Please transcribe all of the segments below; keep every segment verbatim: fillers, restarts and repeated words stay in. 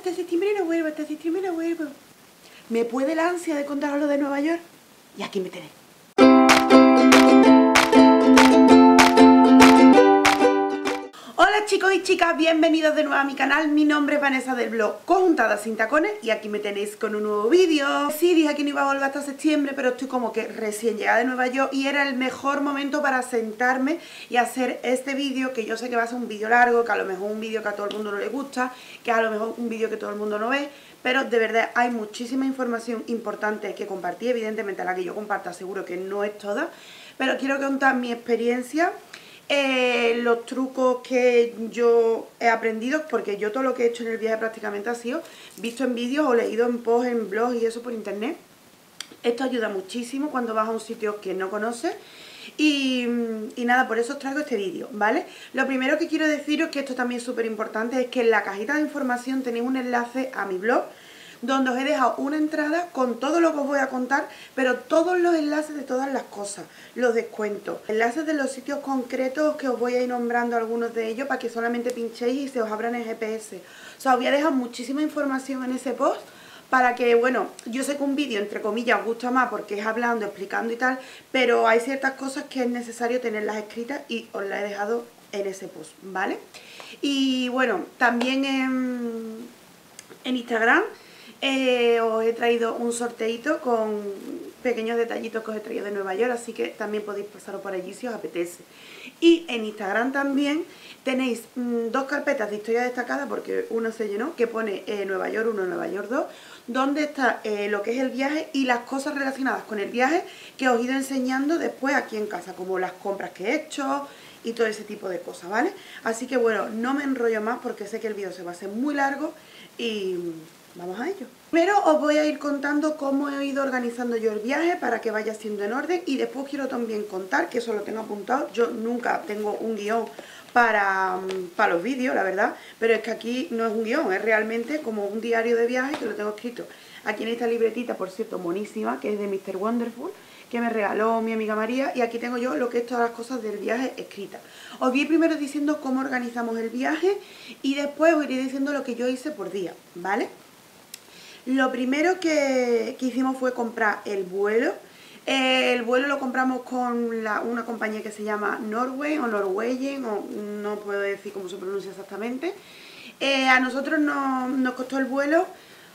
Hasta septiembre no vuelvo, hasta septiembre no vuelvo. ¿Me puede la ansia de contaros lo de Nueva York? Y aquí me tenéis. Hola chicos y chicas, bienvenidos de nuevo a mi canal. Mi nombre es Vanessa del blog Conjuntada sin tacones y aquí me tenéis con un nuevo vídeo. Sí, dije que no iba a volver hasta septiembre, pero estoy como que recién llegada de Nueva York y era el mejor momento para sentarme y hacer este vídeo, que yo sé que va a ser un vídeo largo, que a lo mejor un vídeo que a todo el mundo no le gusta, que a lo mejor un vídeo que todo el mundo no ve, pero de verdad hay muchísima información importante que compartir. Evidentemente la que yo comparta seguro que no es toda, pero quiero contar mi experiencia. Eh, los trucos que yo he aprendido, porque yo todo lo que he hecho en el viaje prácticamente ha sido visto en vídeos o leído en posts, en blogs y eso por internet. Esto ayuda muchísimo cuando vas a un sitio que no conoces. Y, y nada, por eso os traigo este vídeo, ¿vale? Lo primero que quiero deciros, que esto también es súper importante, es que en la cajita de información tenéis un enlace a mi blog, donde os he dejado una entrada con todo lo que os voy a contar, pero todos los enlaces de todas las cosas, los descuentos, enlaces de los sitios concretos que os voy a ir nombrando algunos de ellos para que solamente pinchéis y se os abran el G P S. O sea, os voy a dejar muchísima información en ese post para que, bueno, yo sé que un vídeo, entre comillas, os gusta más porque es hablando, explicando y tal, pero hay ciertas cosas que es necesario tenerlas escritas y os las he dejado en ese post, ¿vale? Y bueno, también en, en Instagram Eh, os he traído un sorteito con pequeños detallitos que os he traído de Nueva York, así que también podéis pasaros por allí si os apetece. Y en Instagram también tenéis mmm, dos carpetas de historia destacada, porque una se llenó, que pone eh, Nueva York uno, Nueva York dos, donde está eh, lo que es el viaje y las cosas relacionadas con el viaje que os he ido enseñando después aquí en casa, como las compras que he hecho y todo ese tipo de cosas, ¿vale? Así que bueno, no me enrollo más porque sé que el vídeo se va a hacer muy largo y vamos a ello. Primero os voy a ir contando cómo he ido organizando yo el viaje para que vaya siendo en orden, y después quiero también contar, que eso lo tengo apuntado, yo nunca tengo un guión para, para los vídeos, la verdad, pero es que aquí no es un guión, es realmente como un diario de viaje que lo tengo escrito aquí en esta libretita, por cierto, monísima, que es de míster Wonderful, que me regaló mi amiga María, y aquí tengo yo lo que es todas las cosas del viaje escritas. Os voy primero diciendo cómo organizamos el viaje y después os iré diciendo lo que yo hice por día, ¿vale? Lo primero que, que hicimos fue comprar el vuelo. Eh, el vuelo lo compramos con la, una compañía que se llama Norway o Norwegian, o no puedo decir cómo se pronuncia exactamente. Eh, a nosotros no, nos costó el vuelo,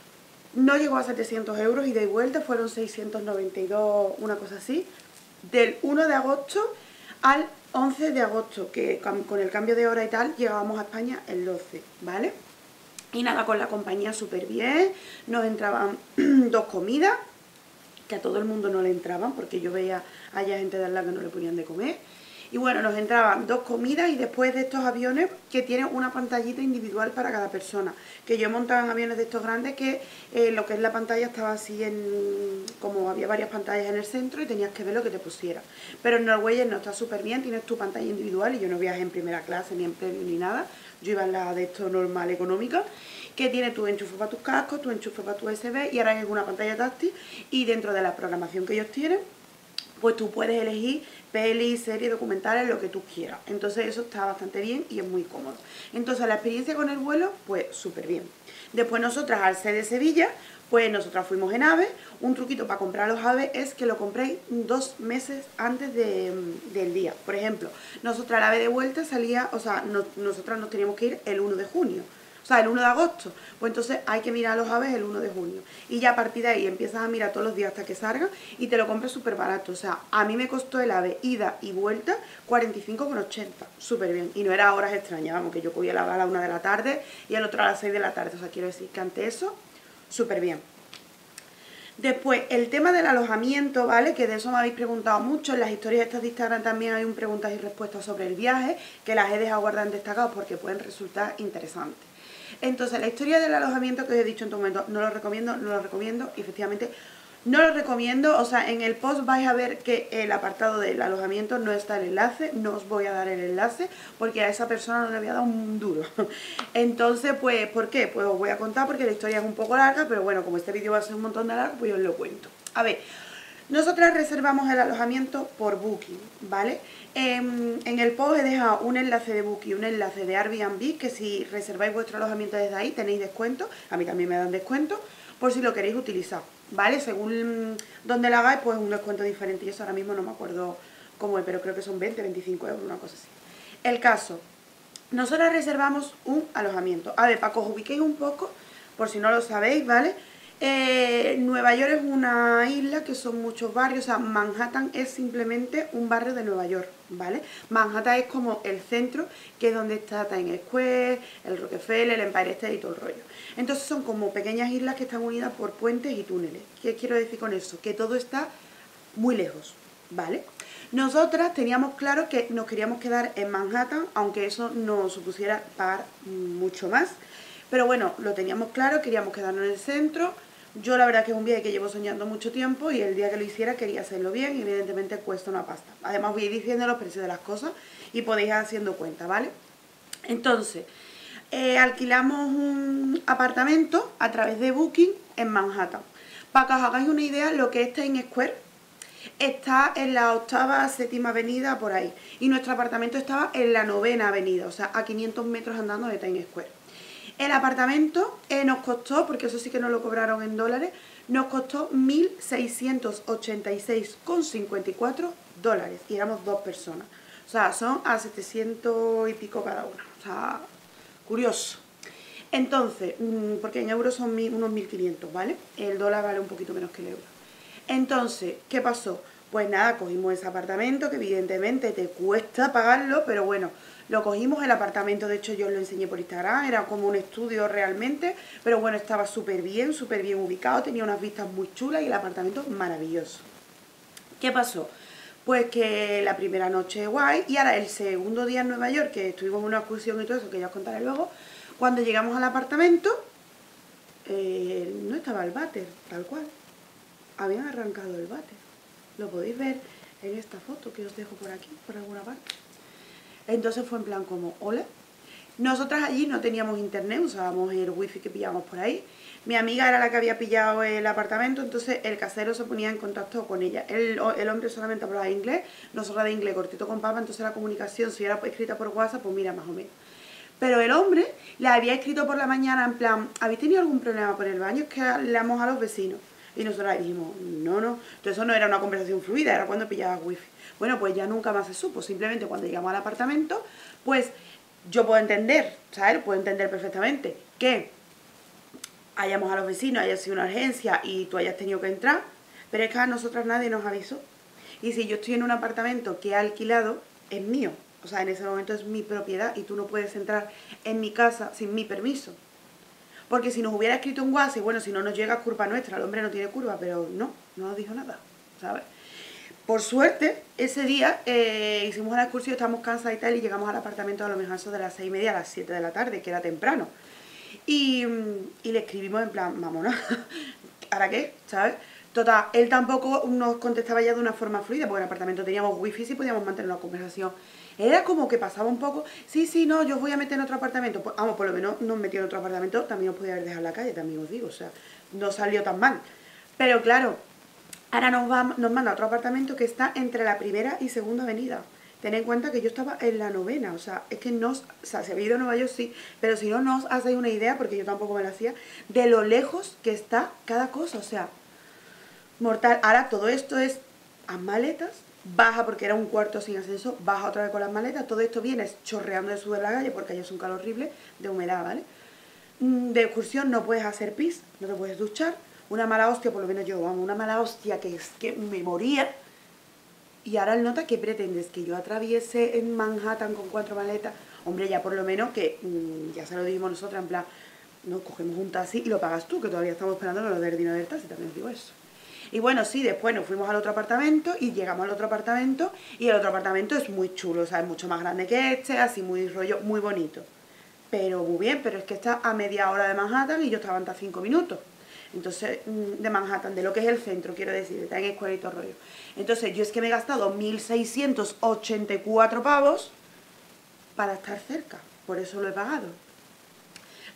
no llegó a setecientos euros, ida y vuelta, fueron seiscientos noventa y dos, una cosa así, del uno de agosto al once de agosto, que con el cambio de hora y tal llegábamos a España el doce, ¿vale? Y nada, con la compañía súper bien, nos entraban dos comidas, que a todo el mundo no le entraban, porque yo veía allá gente de al lado que no le ponían de comer. Y bueno, nos entraban dos comidas y después de estos aviones que tienen una pantallita individual para cada persona. Que yo montaba en aviones de estos grandes que eh, lo que es la pantalla estaba así en... como había varias pantallas en el centro y tenías que ver lo que te pusiera. Pero en Norwegian no, está súper bien, tienes tu pantalla individual y yo no viajé en primera clase ni en premium ni nada. Yo iba en la de esto normal, económica, que tiene tu enchufe para tus cascos, tu enchufe para tu U S B y ahora es una pantalla táctil, y dentro de la programación que ellos tienen, pues tú puedes elegir pelis, series, documentales, lo que tú quieras. Entonces eso está bastante bien y es muy cómodo. Entonces la experiencia con el vuelo, pues súper bien. Después nosotras, al ser de Sevilla, pues nosotras fuimos en AVE. Un truquito para comprar los AVE es que lo compréis dos meses antes de, del día. Por ejemplo, nosotras la AVE de vuelta salía, o sea, no, nosotras nos teníamos que ir el uno de junio. O sea, el uno de agosto, pues entonces hay que mirar los aves el uno de junio. Y ya a partir de ahí empiezas a mirar todos los días hasta que salgan y te lo compras súper barato. O sea, a mí me costó el ave ida y vuelta cuarenta y cinco con ochenta, súper bien. Y no era horas extrañas, vamos, que yo cogía la a la una de la tarde y el otro a las seis de la tarde. O sea, quiero decir que ante eso, súper bien. Después, el tema del alojamiento, ¿vale? Que de eso me habéis preguntado mucho. En las historias estas de Instagram también hay un preguntas y respuestas sobre el viaje, que las he dejado guardadas en destacados porque pueden resultar interesantes. Entonces, la historia del alojamiento que os he dicho en tu momento, no lo recomiendo, no lo recomiendo, y efectivamente no lo recomiendo. O sea, en el post vais a ver que el apartado del alojamiento no está el enlace, no os voy a dar el enlace porque a esa persona no le había dado un duro. Entonces, pues, ¿por qué? Pues os voy a contar porque la historia es un poco larga, pero bueno, como este vídeo va a ser un montón de largo, pues yo os lo cuento. A ver, Nosotras reservamos el alojamiento por Booking, ¿vale? En, en el post he dejado un enlace de Booking, un enlace de Airbnb, que si reserváis vuestro alojamiento desde ahí tenéis descuento, a mí también me dan descuento, por si lo queréis utilizar, ¿vale? Según donde lo hagáis, pues un descuento diferente, y eso ahora mismo no me acuerdo cómo es, pero creo que son veinte, veinticinco euros, una cosa así. El caso, nosotras reservamos un alojamiento. A ver, para que os ubiquéis un poco, por si no lo sabéis, ¿vale? Eh, Nueva York es una isla que son muchos barrios, o sea, Manhattan es simplemente un barrio de Nueva York, ¿vale? Manhattan es como el centro, que es donde está Times Square, el Rockefeller, el Empire State y todo el rollo. Entonces son como pequeñas islas que están unidas por puentes y túneles. ¿Qué quiero decir con eso? Que todo está muy lejos, ¿vale? Nosotras teníamos claro que nos queríamos quedar en Manhattan, aunque eso nos supusiera pagar mucho más. Pero bueno, lo teníamos claro, queríamos quedarnos en el centro. Yo la verdad que es un viaje que llevo soñando mucho tiempo y el día que lo hiciera quería hacerlo bien y evidentemente cuesta una pasta. Además voy a ir diciendo los precios de las cosas y podéis ir haciendo cuenta, ¿vale? Entonces, eh, alquilamos un apartamento a través de Booking en Manhattan. Para que os hagáis una idea, lo que es Times Square está en la octava, séptima avenida, por ahí. Y nuestro apartamento estaba en la novena avenida, o sea, a quinientos metros andando de Times Square. El apartamento eh, nos costó, porque eso sí que nos lo cobraron en dólares, nos costó mil seiscientos ochenta y seis con cincuenta y cuatro dólares. Y éramos dos personas. O sea, son a setecientos y pico cada una. O sea, curioso. Entonces, porque en euros son unos mil quinientos, ¿vale? El dólar vale un poquito menos que el euro. Entonces, ¿qué pasó? Pues nada, cogimos ese apartamento, que evidentemente te cuesta pagarlo, pero bueno, lo cogimos. El apartamento, de hecho yo os lo enseñé por Instagram, era como un estudio realmente, pero bueno, estaba súper bien, súper bien ubicado, tenía unas vistas muy chulas y el apartamento maravilloso. ¿Qué pasó? Pues que la primera noche guay, y ahora el segundo día en Nueva York, que estuvimos en una excursión y todo eso, que ya os contaré luego, cuando llegamos al apartamento, eh, no estaba el váter, tal cual. Habían arrancado el váter. Lo podéis ver en esta foto que os dejo por aquí, por alguna parte. Entonces fue en plan como, hola. Nosotras allí no teníamos internet, usábamos el wifi que pillábamos por ahí. Mi amiga era la que había pillado el apartamento, entonces el casero se ponía en contacto con ella. El, el hombre solamente hablaba inglés, nosotras de inglés cortito con papa, entonces la comunicación, si era escrita por WhatsApp, pues mira, más o menos. Pero el hombre le había escrito por la mañana en plan, ¿habéis tenido algún problema por el baño? Es que hablamos a los vecinos. Y nosotros dijimos, no, no. Entonces eso no era una conversación fluida, era cuando pillaba wifi. Bueno, pues ya nunca más se supo. Simplemente cuando llegamos al apartamento, pues yo puedo entender, ¿sabes? Puedo entender perfectamente que hayamos a los vecinos, haya sido una urgencia y tú hayas tenido que entrar, pero es que a nosotras nadie nos avisó. Y si yo estoy en un apartamento que he alquilado, es mío. O sea, en ese momento es mi propiedad y tú no puedes entrar en mi casa sin mi permiso. Porque si nos hubiera escrito un WhatsApp, bueno, si no nos llega es culpa nuestra, el hombre no tiene curva, pero no, no nos dijo nada, ¿sabes? Por suerte, ese día eh, hicimos una excursión, estábamos cansados y tal, y llegamos al apartamento a lo mejor eso de las seis y media a las siete de la tarde, que era temprano. Y, y le escribimos en plan, vámonos, ¿ahora qué? ¿Sabes? Total, él tampoco nos contestaba ya de una forma fluida, porque en el apartamento teníamos wifi y sí podíamos mantener una conversación. Era como que pasaba un poco, sí, sí, no, yo os voy a meter en otro apartamento. Pues, vamos, por lo menos nos metió en otro apartamento, también os podía haber dejado en la calle, también os digo, o sea, no salió tan mal. Pero claro, ahora nos, va, nos manda a otro apartamento que está entre la primera y segunda avenida. Tened en cuenta que yo estaba en la novena, o sea, es que no, o sea, si habéis ido a Nueva York sí, pero si no, no os hacéis una idea, porque yo tampoco me la hacía, de lo lejos que está cada cosa, o sea, mortal. Ahora todo esto es a maletas, baja porque era un cuarto sin ascenso, baja otra vez con las maletas, todo esto viene chorreando de sudor de la calle porque allá es un calor horrible, de humedad, ¿vale? De excursión no puedes hacer pis, no te puedes duchar, una mala hostia, por lo menos yo, vamos, una mala hostia que es que me moría. Y ahora él nota, ¿qué pretendes? ¿Que yo atraviese en Manhattan con cuatro maletas? Hombre, ya por lo menos que, mmm, ya se lo dijimos nosotros, en plan, nos cogemos un taxi y lo pagas tú, que todavía estamos esperando lo del dinero del taxi, también os digo eso. Y bueno, sí, después nos fuimos al otro apartamento y llegamos al otro apartamento y el otro apartamento es muy chulo, o sea, es mucho más grande que este, así muy rollo, muy bonito. Pero muy bien, pero es que está a media hora de Manhattan y yo estaba hasta cinco minutos. Entonces, de Manhattan, de lo que es el centro, quiero decir, de Times Square y todo rollo. Entonces, yo es que me he gastado mil seiscientos ochenta y cuatro pavos para estar cerca, por eso lo he pagado.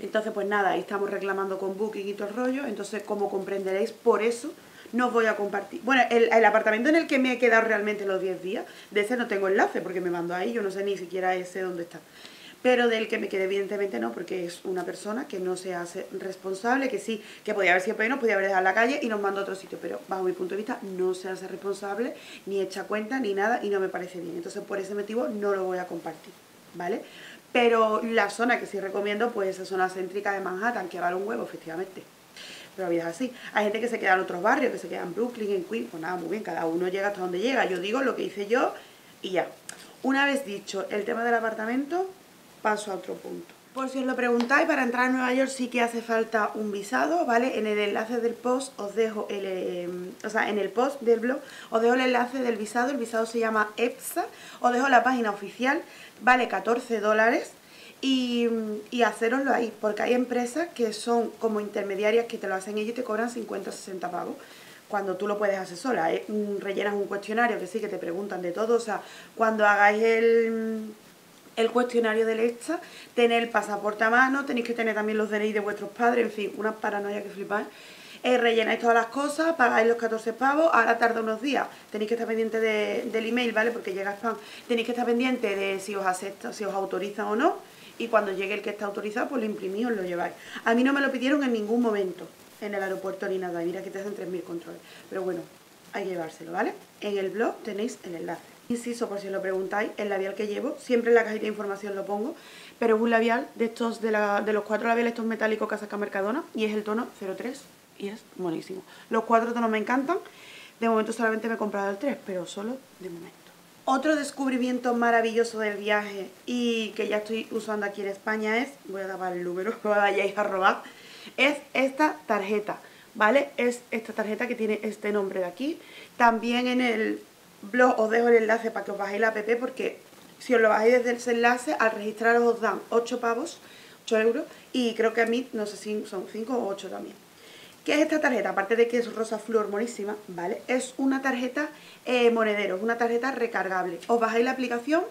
Entonces pues nada, ahí estamos reclamando con Booking y todo el rollo. Entonces, como comprenderéis, por eso no os voy a compartir. Bueno, el, el apartamento en el que me he quedado realmente los diez días, de ese no tengo enlace porque me mandó ahí, yo no sé ni siquiera ese dónde está. Pero del que me quedé evidentemente no, porque es una persona que no se hace responsable, que sí, que podía haber sido peor, nos podía haber dejado en la calle y nos mandó a otro sitio, pero bajo mi punto de vista no se hace responsable, ni echa cuenta, ni nada, y no me parece bien. Entonces por ese motivo no lo voy a compartir, ¿vale? Pero la zona que sí recomiendo, pues esa zona céntrica de Manhattan, que vale un huevo, efectivamente. Pero la vida es así. Hay gente que se queda en otros barrios, que se queda en Brooklyn, en Queens, pues nada, muy bien, cada uno llega hasta donde llega. Yo digo lo que hice yo y ya. Una vez dicho el tema del apartamento, paso a otro punto. Por si os lo preguntáis, para entrar a Nueva York sí que hace falta un visado, ¿vale? En el enlace del post os dejo el... Eh, o sea, en el post del blog os dejo el enlace del visado. El visado se llama EPSA. Os dejo la página oficial, vale catorce dólares. Y, y hacéroslo ahí, porque hay empresas que son como intermediarias que te lo hacen ellos y te cobran cincuenta o sesenta pavos. Cuando tú lo puedes hacer sola, ¿eh? Rellenas un cuestionario que sí, que te preguntan de todo. O sea, cuando hagáis el... el cuestionario del EPSA, tener el pasaporte a mano, tenéis que tener también los D N I de vuestros padres, en fin, una paranoia que flipáis. Eh, rellenáis todas las cosas, pagáis los catorce pavos, ahora tarda unos días, tenéis que estar pendiente de, del email, ¿vale? Porque llega spam, tenéis que estar pendiente de si os acepta, si os autorizan o no, y cuando llegue el que está autorizado, pues lo imprimís, os lo lleváis. A mí no me lo pidieron en ningún momento, en el aeropuerto ni nada, y mira que te hacen tres mil controles, pero bueno, hay que llevárselo, ¿vale? En el blog tenéis el enlace. Inciso, por si os lo preguntáis, el labial que llevo, siempre en la cajita de información lo pongo, pero es un labial de estos, de, la, de los cuatro labiales estos metálicos que saca Mercadona, y es el tono cero tres, y es buenísimo. Los cuatro tonos me encantan, de momento solamente me he comprado el tres, pero solo de momento. Otro descubrimiento maravilloso del viaje, y que ya estoy usando aquí en España es, voy a tapar el número, no me vayáis a robar, es esta tarjeta, ¿vale? Es esta tarjeta que tiene este nombre de aquí, también en el blog os dejo el enlace para que os bajéis la app, porque si os lo bajáis desde ese enlace, al registraros os dan ocho pavos, ocho euros, y creo que a mí, no sé si son cinco o ocho también. ¿Qué es esta tarjeta? Aparte de que es rosa flor monísima, ¿vale? Es una tarjeta eh, monedero, es una tarjeta recargable. Os bajáis la aplicación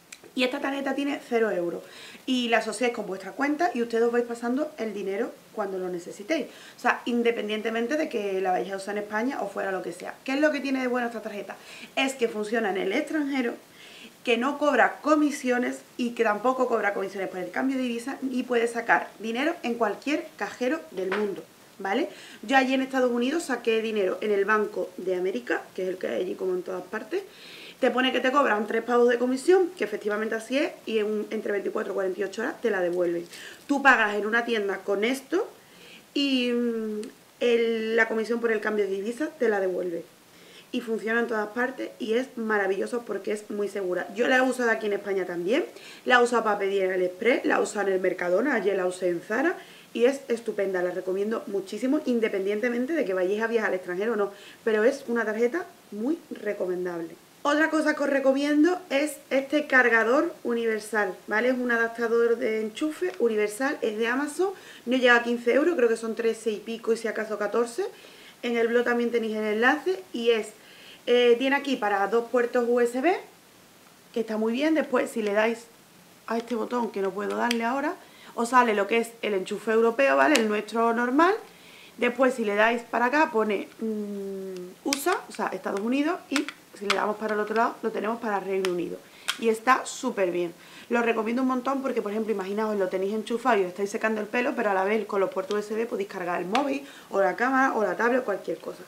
y esta tarjeta tiene cero euros. Y la asociáis con vuestra cuenta y ustedes os vais pasando el dinero cuando lo necesitéis. O sea, independientemente de que la vayáis a usar en España o fuera lo que sea. ¿Qué es lo que tiene de bueno esta tarjeta? Es que funciona en el extranjero, que no cobra comisiones y que tampoco cobra comisiones por el cambio de divisa y puede sacar dinero en cualquier cajero del mundo, ¿vale? Yo allí en Estados Unidos saqué dinero en el Banco de América, que es el que hay allí como en todas partes. Te pone que te cobran tres pavos de comisión, que efectivamente así es, y en, entre veinticuatro y cuarenta y ocho horas te la devuelven. Tú pagas en una tienda con esto y mmm, el, la comisión por el cambio de divisa te la devuelve. Y funciona en todas partes y es maravilloso porque es muy segura. Yo la he usado aquí en España también, la he usado para pedir en el Express, la he usado en el Mercadona, ayer la usé en Zara y es estupenda, la recomiendo muchísimo, independientemente de que vayáis a viajar al extranjero o no, pero es una tarjeta muy recomendable. Otra cosa que os recomiendo es este cargador universal, ¿vale? Es un adaptador de enchufe universal, es de Amazon, no llega a quince euros, creo que son trece y pico y si acaso catorce. En el blog también tenéis el enlace y es, eh, tiene aquí para dos puertos U S B, que está muy bien. Después si le dais a este botón, que no puedo darle ahora, os sale lo que es el enchufe europeo, ¿vale? El nuestro normal. Después si le dais para acá pone mmm, U S A, o sea, Estados Unidos, y si le damos para el otro lado lo tenemos para Reino Unido. Y está súper bien. Lo recomiendo un montón porque, por ejemplo, imaginaos, lo tenéis enchufado y os estáis secando el pelo, pero a la vez con los puertos U S B podéis cargar el móvil, o la cámara, o la tablet, o cualquier cosa.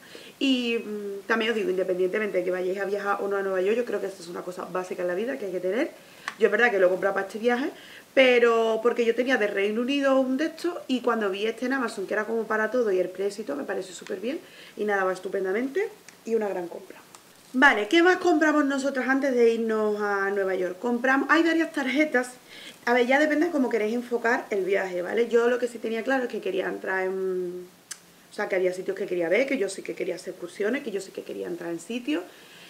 Y mmm, también os digo, independientemente de que vayáis a viajar o no a Nueva York, yo creo que esto es una cosa básica en la vida que hay que tener. Yo es verdad que lo he comprado para este viaje, pero porque yo tenía de Reino Unido un de estos y cuando vi este en Amazon, que era como para todo y el precio y todo, me pareció súper bien. Y nada, va estupendamente y una gran compra. Vale, ¿qué más compramos nosotras antes de irnos a Nueva York? Compramos, hay varias tarjetas, a ver, ya depende de cómo queréis enfocar el viaje, ¿vale? Yo lo que sí tenía claro es que quería entrar en... O sea, que había sitios que quería ver, que yo sí que quería hacer excursiones, que yo sí que quería entrar en sitios.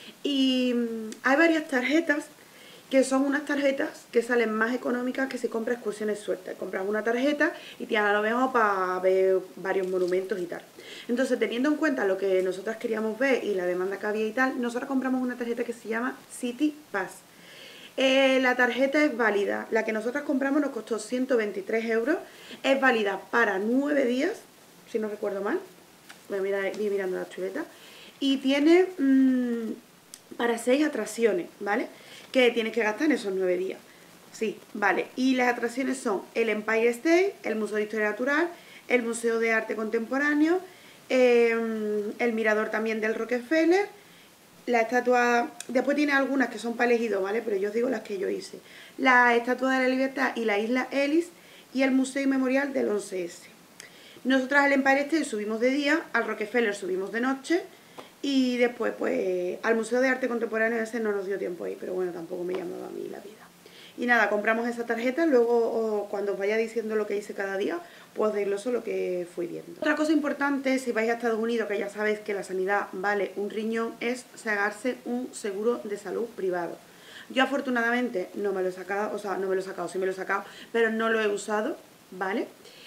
Y hay varias tarjetas que son unas tarjetas que salen más económicas que si compras excursiones sueltas. Compras una tarjeta y te a lo mejor para ver varios monumentos y tal. Entonces, teniendo en cuenta lo que nosotras queríamos ver y la demanda que había y tal, nosotros compramos una tarjeta que se llama City Pass. Eh, la tarjeta es válida, la que nosotras compramos nos costó ciento veintitrés euros, es válida para nueve días, si no recuerdo mal, voy a mirar, voy mirando la chuleta, y tiene mmm, para seis atracciones, ¿vale? Que tienes que gastar en esos nueve días. Sí, vale, y las atracciones son el Empire State, el Museo de Historia Natural, el Museo de Arte Contemporáneo, eh, el mirador también del Rockefeller, la estatua, después tiene algunas que son para elegido, ¿vale? Pero yo os digo las que yo hice. La Estatua de la Libertad y la Isla Ellis y el Museo y Memorial del once ese. Nosotras al Empire State subimos de día, al Rockefeller subimos de noche y después pues al Museo de Arte Contemporáneo ese no nos dio tiempo ahí, pero bueno, tampoco me llamaba a mí la vida. Y nada, compramos esa tarjeta, luego o, cuando os vaya diciendo lo que hice cada día, pues desgloso lo que fui viendo. Otra cosa importante, si vais a Estados Unidos, que ya sabéis que la sanidad vale un riñón, es sacarse un seguro de salud privado. Yo afortunadamente no me lo he sacado, o sea, no me lo he sacado, sí me lo he sacado, pero no lo he usado, ¿vale?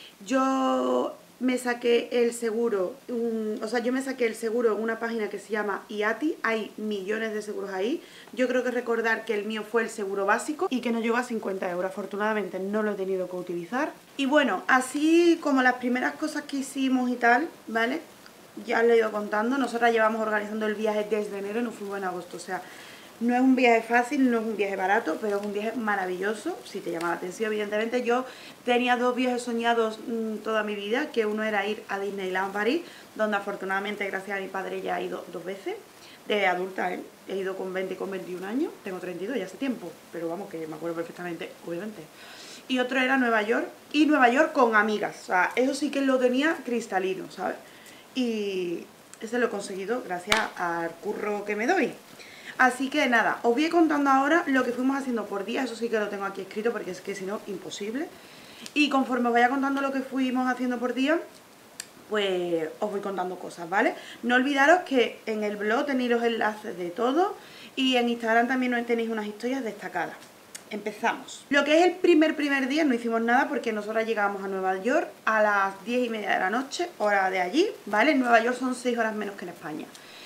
Yo me saqué el seguro, um, o sea, yo me saqué el seguro en una página que se llama I A T I, hay millones de seguros ahí. Yo creo que recordar que el mío fue el seguro básico y que no llegó a cincuenta euros, afortunadamente no lo he tenido que utilizar. Y bueno, así como las primeras cosas que hicimos y tal, ¿vale? Ya os lo he ido contando, nosotras llevamos organizando el viaje desde enero y nos fuimos en agosto, o sea, no es un viaje fácil, no es un viaje barato, pero es un viaje maravilloso, si te llama la atención. Evidentemente yo tenía dos viajes soñados mmm, toda mi vida, que uno era ir a Disneyland París, donde afortunadamente gracias a mi padre ya he ido dos veces, de adulta, ¿eh? He ido con veinte y con veintiún años, tengo treinta y dos ya hace tiempo, pero vamos, que me acuerdo perfectamente, obviamente. Y otro era Nueva York, y Nueva York con amigas, o sea, eso sí que lo tenía cristalino, ¿sabes? Y ese lo he conseguido gracias al curro que me doy. Así que nada, os voy contando ahora lo que fuimos haciendo por día, eso sí que lo tengo aquí escrito porque es que si no, imposible. Y conforme os vaya contando lo que fuimos haciendo por día, pues os voy contando cosas, ¿vale? No olvidaros que en el blog tenéis los enlaces de todo y en Instagram también tenéis unas historias destacadas. Empezamos. Lo que es el primer primer día no hicimos nada porque nosotros llegamos a Nueva York a las diez y media de la noche, hora de allí, ¿vale? En Nueva York son seis horas menos que en España.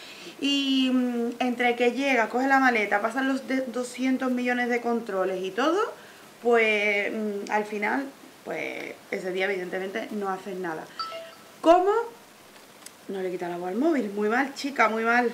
Y mmm, entre que llega, coge la maleta, pasan los doscientos millones de controles y todo, pues mmm, al final, pues ese día evidentemente no haces nada. ¿Cómo? No le quita la voz al móvil, muy mal, chica, muy mal.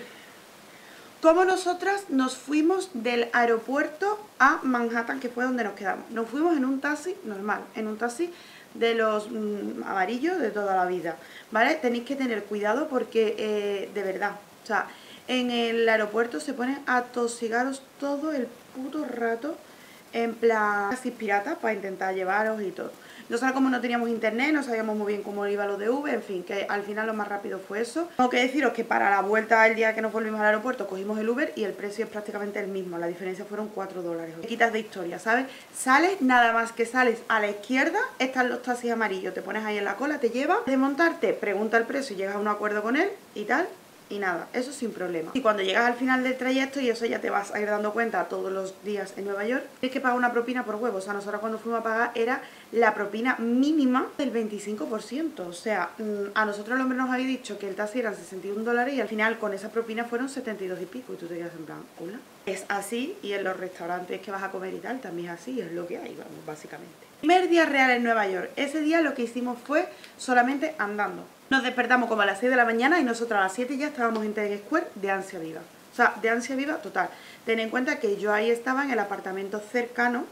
¿Cómo nosotras nos fuimos del aeropuerto a Manhattan, que fue donde nos quedamos? Nos fuimos en un taxi normal, en un taxi de los mmm, amarillos de toda la vida, ¿vale? Tenéis que tener cuidado porque, eh, de verdad, o sea, en el aeropuerto se ponen a tosigaros todo el puto rato, en plan taxis piratas para intentar llevaros y todo. Nosotros como no teníamos internet, no sabíamos muy bien cómo iba lo de Uber, en fin, que al final lo más rápido fue eso. Tengo que deciros que para la vuelta el día que nos volvimos al aeropuerto cogimos el Uber y el precio es prácticamente el mismo, la diferencia fueron cuatro dólares. Te quitas de historia, ¿sabes? Sales, nada más que sales a la izquierda, están los taxis amarillos, te pones ahí en la cola, te lleva, de montarte, pregunta el precio, llegas a un acuerdo con él y tal. Y nada, eso sin problema. Y cuando llegas al final del trayecto, y eso ya te vas a ir dando cuenta todos los días en Nueva York, tienes que pagar una propina por huevo. O sea, nosotros cuando fuimos a pagar era la propina mínima del veinticinco por ciento. O sea, a nosotros el hombre nos había dicho que el taxi eran sesenta y un dólares y al final con esa propina fueron setenta y dos y pico. Y tú te quedas en plan, hola. Es así, y en los restaurantes que vas a comer y tal, también es así, es lo que hay, vamos, básicamente. Primer día real en Nueva York. Ese día lo que hicimos fue solamente andando. Nos despertamos como a las seis de la mañana y nosotros a las siete ya estábamos en Times Square de ansia viva. O sea, de ansia viva total. Ten en cuenta que yo ahí estaba en el apartamento cercano,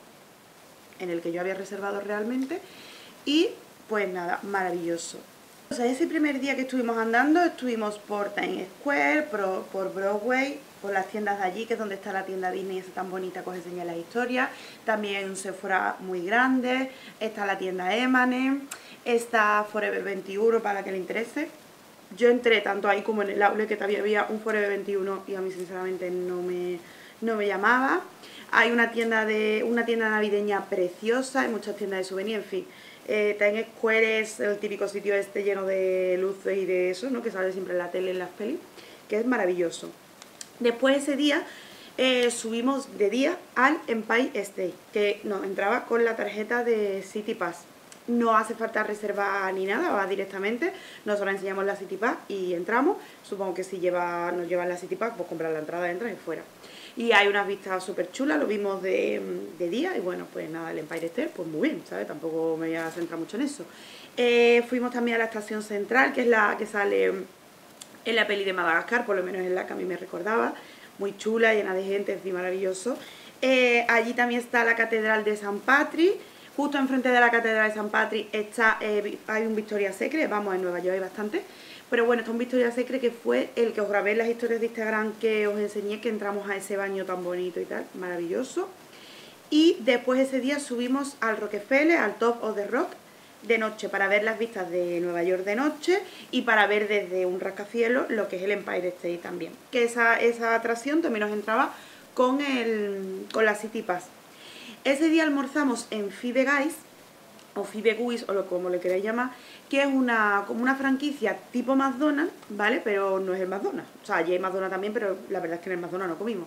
en el que yo había reservado realmente, y pues nada, maravilloso. O sea, ese primer día que estuvimos andando, estuvimos por Times Square, por, por Broadway, por las tiendas de allí, que es donde está la tienda Disney, esa tan bonita que os enseñé la historia. También un Sephora muy grande, está la tienda Emanem, está Forever veintiuno para que le interese. Yo entré tanto ahí como en el outlet, que todavía había un Forever veintiuno y a mí sinceramente no me, no me llamaba. Hay una tienda, de, una tienda navideña preciosa, hay muchas tiendas de souvenir, en fin. Eh, Times Square es el típico sitio este lleno de luces y de eso, ¿no? Que sale siempre en la tele, en las pelis, que es maravilloso. Después ese día eh, subimos de día al Empire State, que nos entraba con la tarjeta de City Pass. No hace falta reservar ni nada, va directamente. Nosotros enseñamos la City Pass y entramos. Supongo que si lleva, nos llevan la City Pass, pues comprar la entrada, entras y fuera. y hay unas vistas súper chulas, lo vimos de, de día y bueno, pues nada, el Empire State, pues muy bien, ¿sabes? Tampoco me voy a centrar mucho en eso. Eh, fuimos también a la estación central, que es la que sale en la peli de Madagascar, por lo menos es la que a mí me recordaba, muy chula, llena de gente, en fin, maravilloso. Eh, allí también está la Catedral de San Patri. Justo enfrente de la Catedral de San Patri está, eh, hay un Victoria's Secret, vamos, en Nueva York hay bastante, pero bueno, está un Victoria's Secret que fue el que os grabé en las historias de Instagram que os enseñé, que entramos a ese baño tan bonito y tal, maravilloso. Y después ese día subimos al Rockefeller, al Top of the Rock, de noche, para ver las vistas de Nueva York de noche y para ver desde un rascacielos lo que es el Empire State también. Que esa, esa atracción también nos entraba con, el, con la City Pass. Ese día almorzamos en Five Guys, o Five Guys, o lo, como le queráis llamar, que es una, como una franquicia tipo McDonald's, ¿vale? Pero no es el McDonald's. O sea, allí hay McDonald's también, pero la verdad es que en el McDonald's no comimos.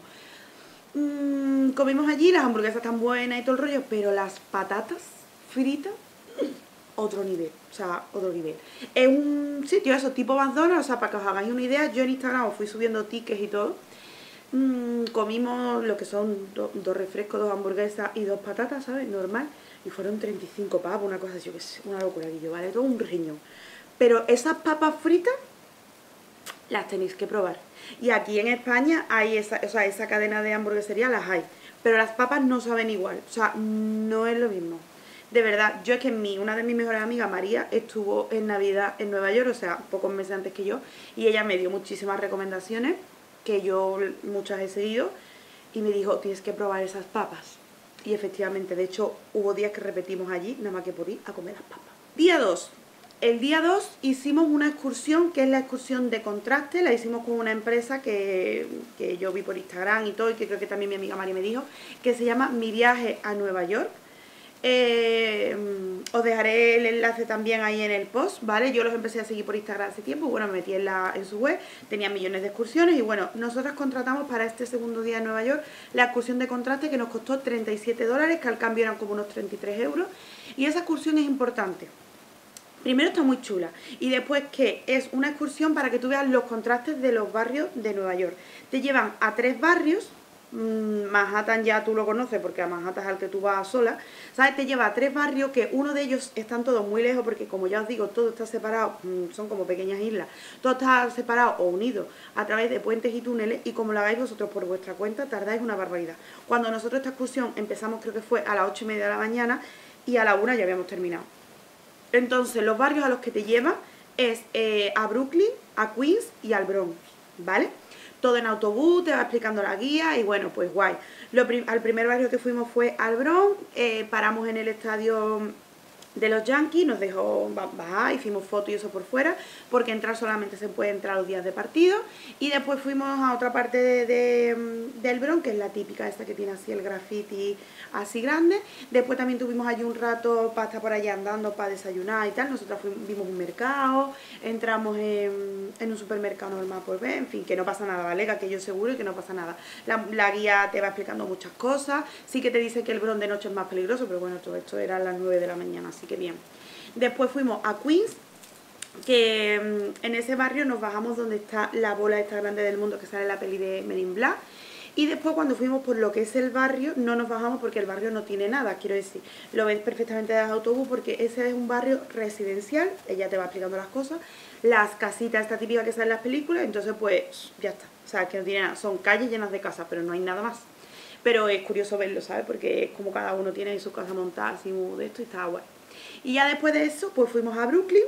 Mm, comimos allí, las hamburguesas tan buenas y todo el rollo, pero las patatas fritas, otro nivel, o sea, otro nivel. Es un sitio, eso, tipo McDonald's, o sea, para que os hagáis una idea, yo en Instagram os fui subiendo tickets y todo. Mm, comimos lo que son do, dos refrescos, dos hamburguesas y dos patatas, ¿sabes? Normal. Y fueron treinta y cinco pavos, una cosa así, yo que sé, una locura, Guillo, ¿vale? Todo un riñón. Pero esas papas fritas las tenéis que probar. Y aquí en España hay esa, o sea, esa cadena de hamburguesería, las hay. Pero las papas no saben igual, o sea, no es lo mismo. De verdad, yo es que mi, una de mis mejores amigas, María, estuvo en Navidad en Nueva York, o sea, pocos meses antes que yo, y ella me dio muchísimas recomendaciones, que yo muchas he seguido, y me dijo, tienes que probar esas papas. Y efectivamente, de hecho, hubo días que repetimos allí, nada más que por ir a comer las papas. Día dos. El día dos hicimos una excursión, que es la excursión de contraste, la hicimos con una empresa que, que yo vi por Instagram y todo, y que creo que también mi amiga Mari me dijo, que se llama Mi Viaje a Nueva York. Eh, os dejaré el enlace también ahí en el post, ¿vale? Yo los empecé a seguir por Instagram hace tiempo, bueno, me metí en, la, en su web, tenía millones de excursiones y bueno, nosotros contratamos para este segundo día en Nueva York la excursión de contraste que nos costó treinta y siete dólares, que al cambio eran como unos treinta y tres euros, y esa excursión es importante. Primero está muy chula y después que es una excursión para que tú veas los contrastes de los barrios de Nueva York. Te llevan a tres barrios. Manhattan ya tú lo conoces porque a Manhattan es al que tú vas sola, ¿sabes? Te lleva a tres barrios que uno de ellos están todos muy lejos porque, como ya os digo, todo está separado, son como pequeñas islas, todo está separado o unido a través de puentes y túneles, y como lo hagáis vosotros por vuestra cuenta tardáis una barbaridad. Cuando nosotros esta excursión empezamos, creo que fue a las ocho y media de la mañana y a la una ya habíamos terminado. Entonces los barrios a los que te lleva es eh, a Brooklyn, a Queens y al Bronx, ¿vale? Todo en autobús, te va explicando la guía y bueno, pues guay. Lo prim al primer barrio que fuimos fue al Bronx, eh, paramos en el estadio de los Yankees, nos dejó bajar, hicimos fotos y eso por fuera, porque entrar solamente se puede entrar los días de partido. Y después fuimos a otra parte de, de, del Bronx, que es la típica esta que tiene así el graffiti así grande. Después también tuvimos allí un rato para estar por allá andando, para desayunar y tal. Nosotros fuimos, vimos un mercado, entramos en, en un supermercado normal por ver, en fin, que no pasa nada, ¿vale? Que yo seguro y que no pasa nada. La, la guía te va explicando muchas cosas, sí que te dice que el Bronx de noche es más peligroso, pero bueno, todo esto era a las nueve de la mañana, así que bien. Después fuimos a Queens, que en ese barrio nos bajamos donde está la bola esta grande del mundo que sale en la peli de Men in Black. Y después cuando fuimos por lo que es el barrio, no nos bajamos porque el barrio no tiene nada, quiero decir, lo ves perfectamente desde el autobús porque ese es un barrio residencial, ella te va explicando las cosas, las casitas esta típica que salen en las películas, entonces pues ya está, o sea, que no tiene nada, son calles llenas de casas, pero no hay nada más. Pero es curioso verlo, ¿sabes? Porque es como cada uno tiene su casa montada así de esto y está guay. Y ya después de eso, pues fuimos a Brooklyn.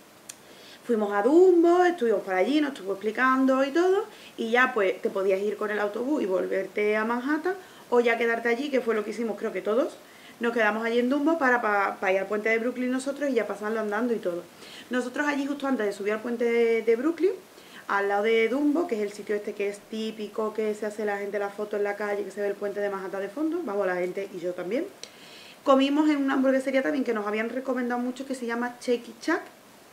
Fuimos a Dumbo, estuvimos por allí, nos estuvo explicando y todo, y ya pues te podías ir con el autobús y volverte a Manhattan, o ya quedarte allí, que fue lo que hicimos creo que todos. Nos quedamos allí en Dumbo para, para, para ir al puente de Brooklyn nosotros y ya pasarlo andando y todo. Nosotros allí justo antes de subir al puente de, de Brooklyn, al lado de Dumbo, que es el sitio este que es típico, que se hace la gente la foto en la calle, que se ve el puente de Manhattan de fondo, vamos, la gente y yo también. Comimos en una hamburguesería también que nos habían recomendado mucho, que se llama Shake Shack.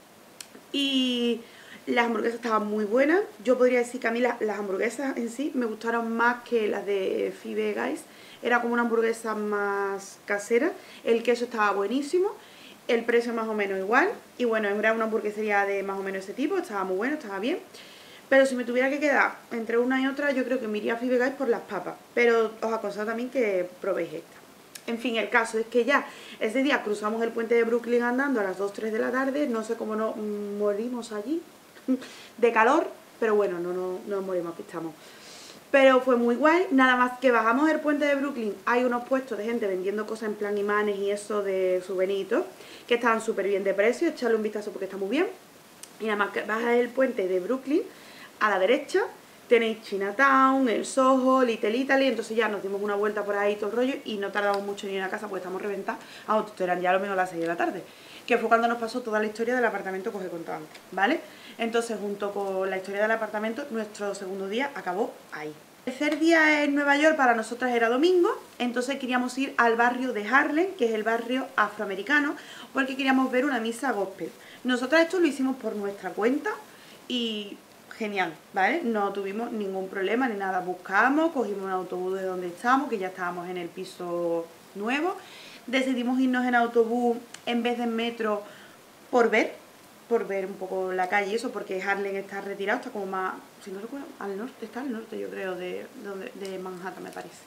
Y las hamburguesas estaban muy buenas. Yo podría decir que a mí la, las hamburguesas en sí me gustaron más que las de Five Guys. Era como una hamburguesa más casera. El queso estaba buenísimo. El precio más o menos igual. Y bueno, era una hamburguesería de más o menos ese tipo. Estaba muy bueno, estaba bien. Pero si me tuviera que quedar entre una y otra, yo creo que me iría a Five Guys por las papas. Pero os aconsejo también que probéis esta. En fin, el caso es que ya ese día cruzamos el puente de Brooklyn andando a las dos, tres de la tarde. No sé cómo nos morimos allí de calor, pero bueno, no, no, no nos morimos, aquí estamos. Pero fue muy guay, nada más que bajamos el puente de Brooklyn, hay unos puestos de gente vendiendo cosas en plan imanes y eso de souvenirs, que estaban súper bien de precio, echarle un vistazo porque está muy bien. Y nada más que bajas el puente de Brooklyn, a la derecha tenéis Chinatown, el Soho, Little Italy, entonces ya nos dimos una vuelta por ahí todo el rollo y no tardamos mucho en ir a casa porque estamos reventados. Vamos, esto eran ya a lo menos las seis de la tarde, que fue cuando nos pasó toda la historia del apartamento que os he contado antes, ¿vale? Entonces, junto con la historia del apartamento, nuestro segundo día acabó ahí. El tercer día en Nueva York para nosotras era domingo, entonces queríamos ir al barrio de Harlem, que es el barrio afroamericano, porque queríamos ver una misa gospel. Nosotras esto lo hicimos por nuestra cuenta y genial, ¿vale? No tuvimos ningún problema ni nada. Buscamos, cogimos un autobús de donde estábamos, que ya estábamos en el piso nuevo. Decidimos irnos en autobús en vez de en metro por ver, por ver un poco la calle y eso, porque Harlem está retirado, está como más, si no recuerdo, al norte, está al norte yo creo, de, de, de Manhattan me parece.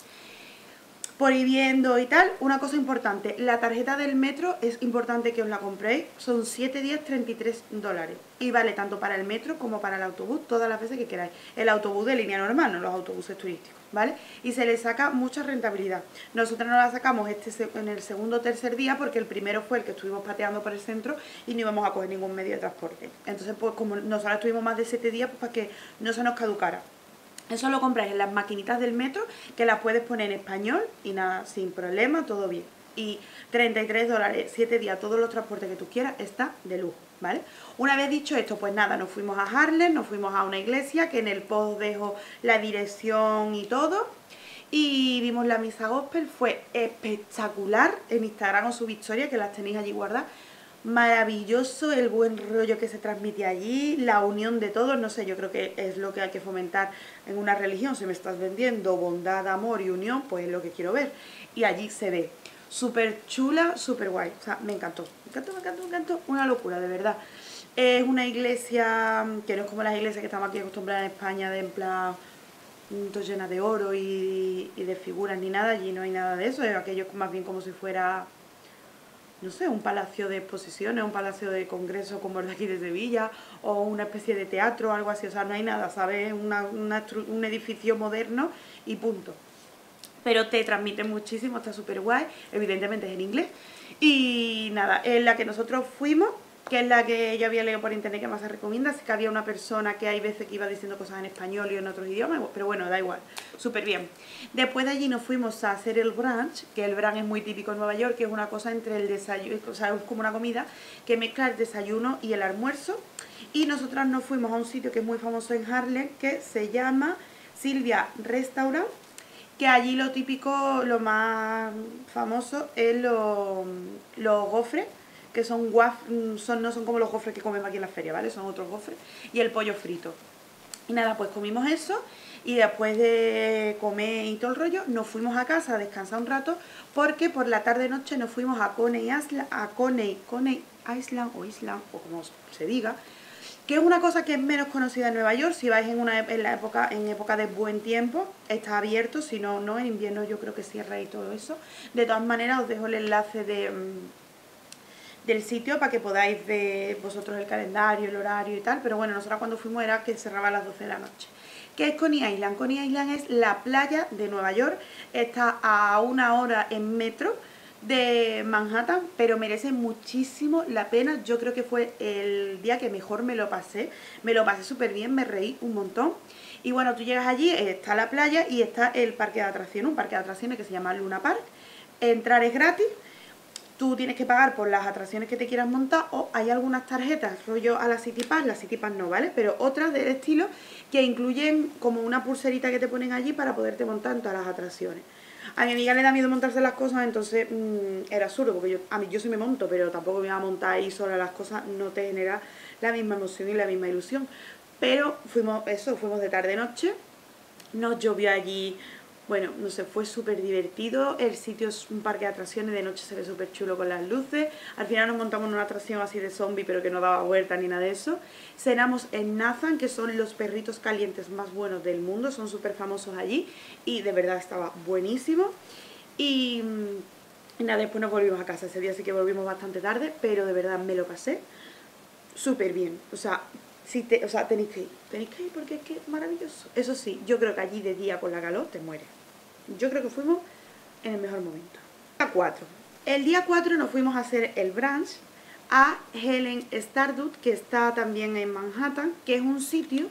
Por ir viendo y tal, una cosa importante, la tarjeta del metro es importante que os la compréis, son siete días treinta y tres dólares y vale tanto para el metro como para el autobús todas las veces que queráis. El autobús de línea normal, no los autobuses turísticos, ¿vale? Y se le saca mucha rentabilidad. Nosotros no la sacamos este en el segundo o tercer día porque el primero fue el que estuvimos pateando por el centro y no íbamos a coger ningún medio de transporte. Entonces, pues como nosotros estuvimos más de siete días, pues para que no se nos caducara. Eso lo compras en las maquinitas del metro, que las puedes poner en español y nada, sin problema, todo bien. Y treinta y tres dólares, siete días, todos los transportes que tú quieras, está de lujo, ¿vale? Una vez dicho esto, pues nada, nos fuimos a Harlem, nos fuimos a una iglesia, que en el post dejo la dirección y todo. Y vimos la misa gospel, fue espectacular. En Instagram os subí historias, que las tenéis allí guardadas. Maravilloso el buen rollo que se transmite allí, la unión de todos, no sé, yo creo que es lo que hay que fomentar en una religión. Si me estás vendiendo bondad, amor y unión, pues es lo que quiero ver. Y allí se ve, súper chula, súper guay, o sea, me encantó, me encantó, me encantó, me encantó, una locura, de verdad. Es una iglesia que no es como las iglesias que estamos aquí acostumbradas en España, de en plan, todo llena de oro y, y de figuras ni nada, allí no hay nada de eso, es aquello más bien como si fuera, no sé, un palacio de exposiciones, un palacio de congreso como el de aquí de Sevilla, o una especie de teatro o algo así, o sea, no hay nada, ¿sabes? Una, una, un edificio moderno y punto. Pero te transmite muchísimo, está súper guay, evidentemente es en inglés. Y nada, es la que nosotros fuimos, que es la que yo había leído por internet que más se recomienda, así que había una persona que hay veces que iba diciendo cosas en español y en otros idiomas, pero bueno, da igual, súper bien. Después de allí nos fuimos a hacer el brunch, que el brunch es muy típico en Nueva York, que es una cosa entre el desayuno, o sea, es como una comida que mezcla el desayuno y el almuerzo. Y nosotras nos fuimos a un sitio que es muy famoso en Harlem, que se llama Sylvia Restaurant, que allí lo típico, lo más famoso es los lo gofres, que son, guaf, son no son como los gofres que comemos aquí en la feria, ¿vale? Son otros gofres, y el pollo frito. Y nada, pues comimos eso, y después de comer y todo el rollo, nos fuimos a casa a descansar un rato, porque por la tarde-noche nos fuimos a Coney Island, a Coney, Coney Island, o Island, o como se diga, que es una cosa que es menos conocida en Nueva York. Si vais en, una, en la época en época de buen tiempo, está abierto, si no, no, en invierno yo creo que cierra y todo eso. De todas maneras, os dejo el enlace de... del sitio para que podáis ver vosotros el calendario, el horario y tal, pero bueno, nosotros cuando fuimos era que cerraba a las doce de la noche. ¿Qué es Coney Island? Coney Island es la playa de Nueva York, está a una hora en metro de Manhattan, pero merece muchísimo la pena. Yo creo que fue el día que mejor me lo pasé, me lo pasé súper bien, me reí un montón. Y bueno, tú llegas allí, está la playa y está el parque de atracciones, un parque de atracciones que se llama Luna Park. Entrar es gratis. Tú tienes que pagar por las atracciones que te quieras montar, o hay algunas tarjetas, rollo a la City Pass, las City Pass no, ¿vale? Pero otras del estilo que incluyen como una pulserita que te ponen allí para poderte montar en todas las atracciones. A mi amiga le da miedo montarse las cosas, entonces mmm, era absurdo, porque yo, a mí yo sí me monto, pero tampoco me iba a montar ahí sola las cosas, no te genera la misma emoción y la misma ilusión. Pero fuimos, eso, fuimos de tarde-noche, nos llovió allí Bueno, no sé, fue súper divertido. El sitio es un parque de atracciones, de noche se ve súper chulo con las luces. Al final nos montamos en una atracción así de zombie, pero que no daba vuelta ni nada de eso. Cenamos en Nathan, que son los perritos calientes más buenos del mundo, son súper famosos allí y de verdad estaba buenísimo. Y, y nada, después nos volvimos a casa. Ese día sí que volvimos bastante tarde, pero de verdad me lo pasé súper bien. O sea, sí te, o sea, tenéis que ir, tenéis que ir porque es que es maravilloso. Eso sí, yo creo que allí de día con la calor te mueres. Yo creo que fuimos en el mejor momento. Día cuatro. El día cuatro nos fuimos a hacer el brunch a Helen Stardust, que está también en Manhattan, que es un sitio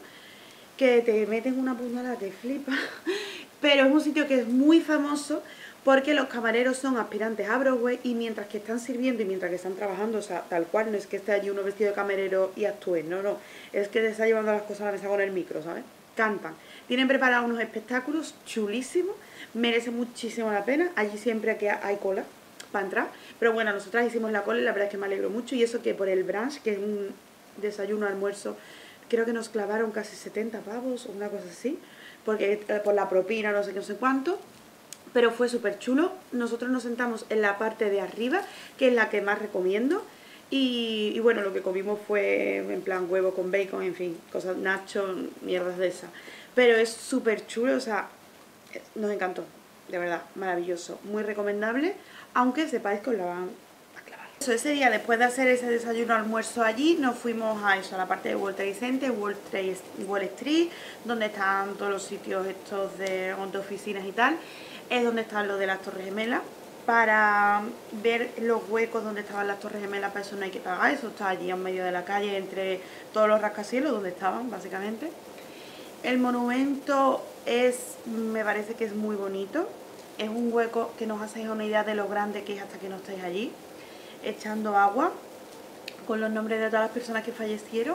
que te meten una puñalada que flipa, pero es un sitio que es muy famoso porque los camareros son aspirantes a Broadway y mientras que están sirviendo y mientras que están trabajando, o sea, tal cual, no es que esté allí uno vestido de camarero y actúen, no, no, es que te está llevando las cosas a la mesa con el micro, ¿sabes? Cantan. Tienen preparados unos espectáculos chulísimos, merece muchísimo la pena, allí siempre aquí hay cola para entrar, pero bueno, nosotras hicimos la cola y la verdad es que me alegro mucho, y eso que por el brunch, que es un desayuno, almuerzo, creo que nos clavaron casi setenta pavos o una cosa así, porque eh, por la propina, no sé qué, no sé cuánto. Pero fue súper chulo. Nosotros nos sentamos en la parte de arriba, que es la que más recomiendo. Y, y bueno, lo que comimos fue en plan huevo con bacon, en fin, cosas nacho, mierdas de esas. Pero es súper chulo, o sea, nos encantó, de verdad, maravilloso, muy recomendable, aunque sepáis que os la van a clavar. Eso, ese día, después de hacer ese desayuno almuerzo allí, nos fuimos a eso, a la parte de World Trade Center, Wall Trade, Wall Street, donde están todos los sitios estos de, de oficinas y tal. Es donde están los de las Torres Gemelas. Para ver los huecos donde estaban las Torres Gemelas, para eso no hay que pagar, eso está allí en medio de la calle, entre todos los rascacielos donde estaban, básicamente. El monumento es, me parece que es muy bonito, es un hueco que nos hace una idea de lo grande que es hasta que no estáis allí, echando agua, con los nombres de todas las personas que fallecieron,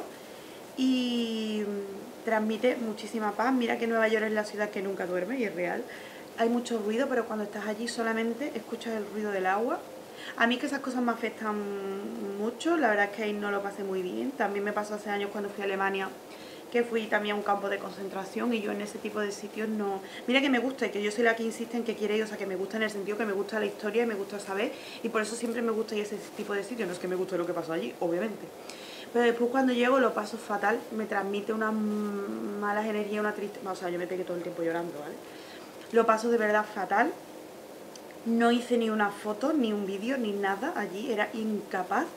y transmite muchísima paz. Mira que Nueva York es la ciudad que nunca duerme, y es real. Hay mucho ruido, pero cuando estás allí solamente escuchas el ruido del agua. A mí que esas cosas me afectan mucho, la verdad es que ahí no lo pasé muy bien. También me pasó hace años cuando fui a Alemania, que fui también a un campo de concentración, y yo en ese tipo de sitios no... Mira que me gusta, y que yo soy la que insiste en que quiere ir, o sea, que me gusta en el sentido que me gusta la historia y me gusta saber, y por eso siempre me gusta ir a ese tipo de sitios. No es que me guste lo que pasó allí, obviamente, pero después cuando llego lo paso fatal, me transmite unas malas energías, una tristeza, o sea, yo me pegué todo el tiempo llorando, ¿vale? Lo paso de verdad fatal. No hice ni una foto, ni un vídeo, ni nada allí. Era incapaz.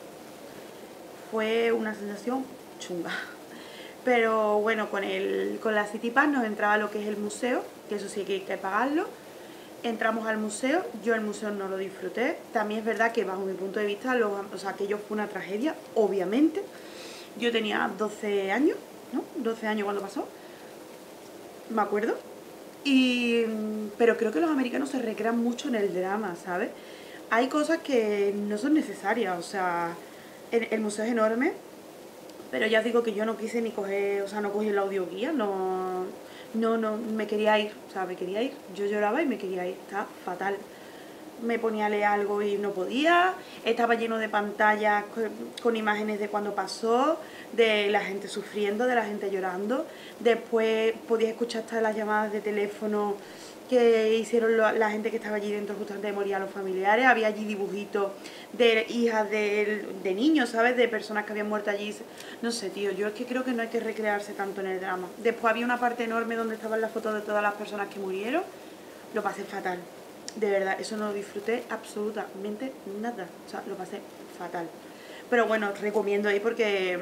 Fue una sensación chunga. Pero bueno, con, el, con la City Pass nos entraba lo que es el museo, que eso sí que hay que pagarlo. Entramos al museo, yo el museo no lo disfruté. También es verdad que bajo mi punto de vista, lo, o sea, aquello fue una tragedia, obviamente. Yo tenía doce años, ¿no? doce años cuando pasó, me acuerdo. Y, pero creo que los americanos se recrean mucho en el drama, ¿sabes? Hay cosas que no son necesarias, o sea, el, el museo es enorme, pero ya os digo que yo no quise ni coger, o sea, no cogí la audioguía, no, no, no, me quería ir, o sea, me quería ir, yo lloraba y me quería ir, está fatal. Me ponía a leer algo y no podía, estaba lleno de pantallas con, con imágenes de cuando pasó, de la gente sufriendo, de la gente llorando. Después podía escuchar hasta las llamadas de teléfono que hicieron lo, la gente que estaba allí dentro justo antes de morir a los familiares. Había allí dibujitos de hijas de, de niños, ¿sabes? De personas que habían muerto allí. No sé, tío, yo es que creo que no hay que recrearse tanto en el drama. Después había una parte enorme donde estaban las fotos de todas las personas que murieron. Lo pasé fatal. De verdad, eso no lo disfruté absolutamente nada. O sea, lo pasé fatal. Pero bueno, recomiendo ahí porque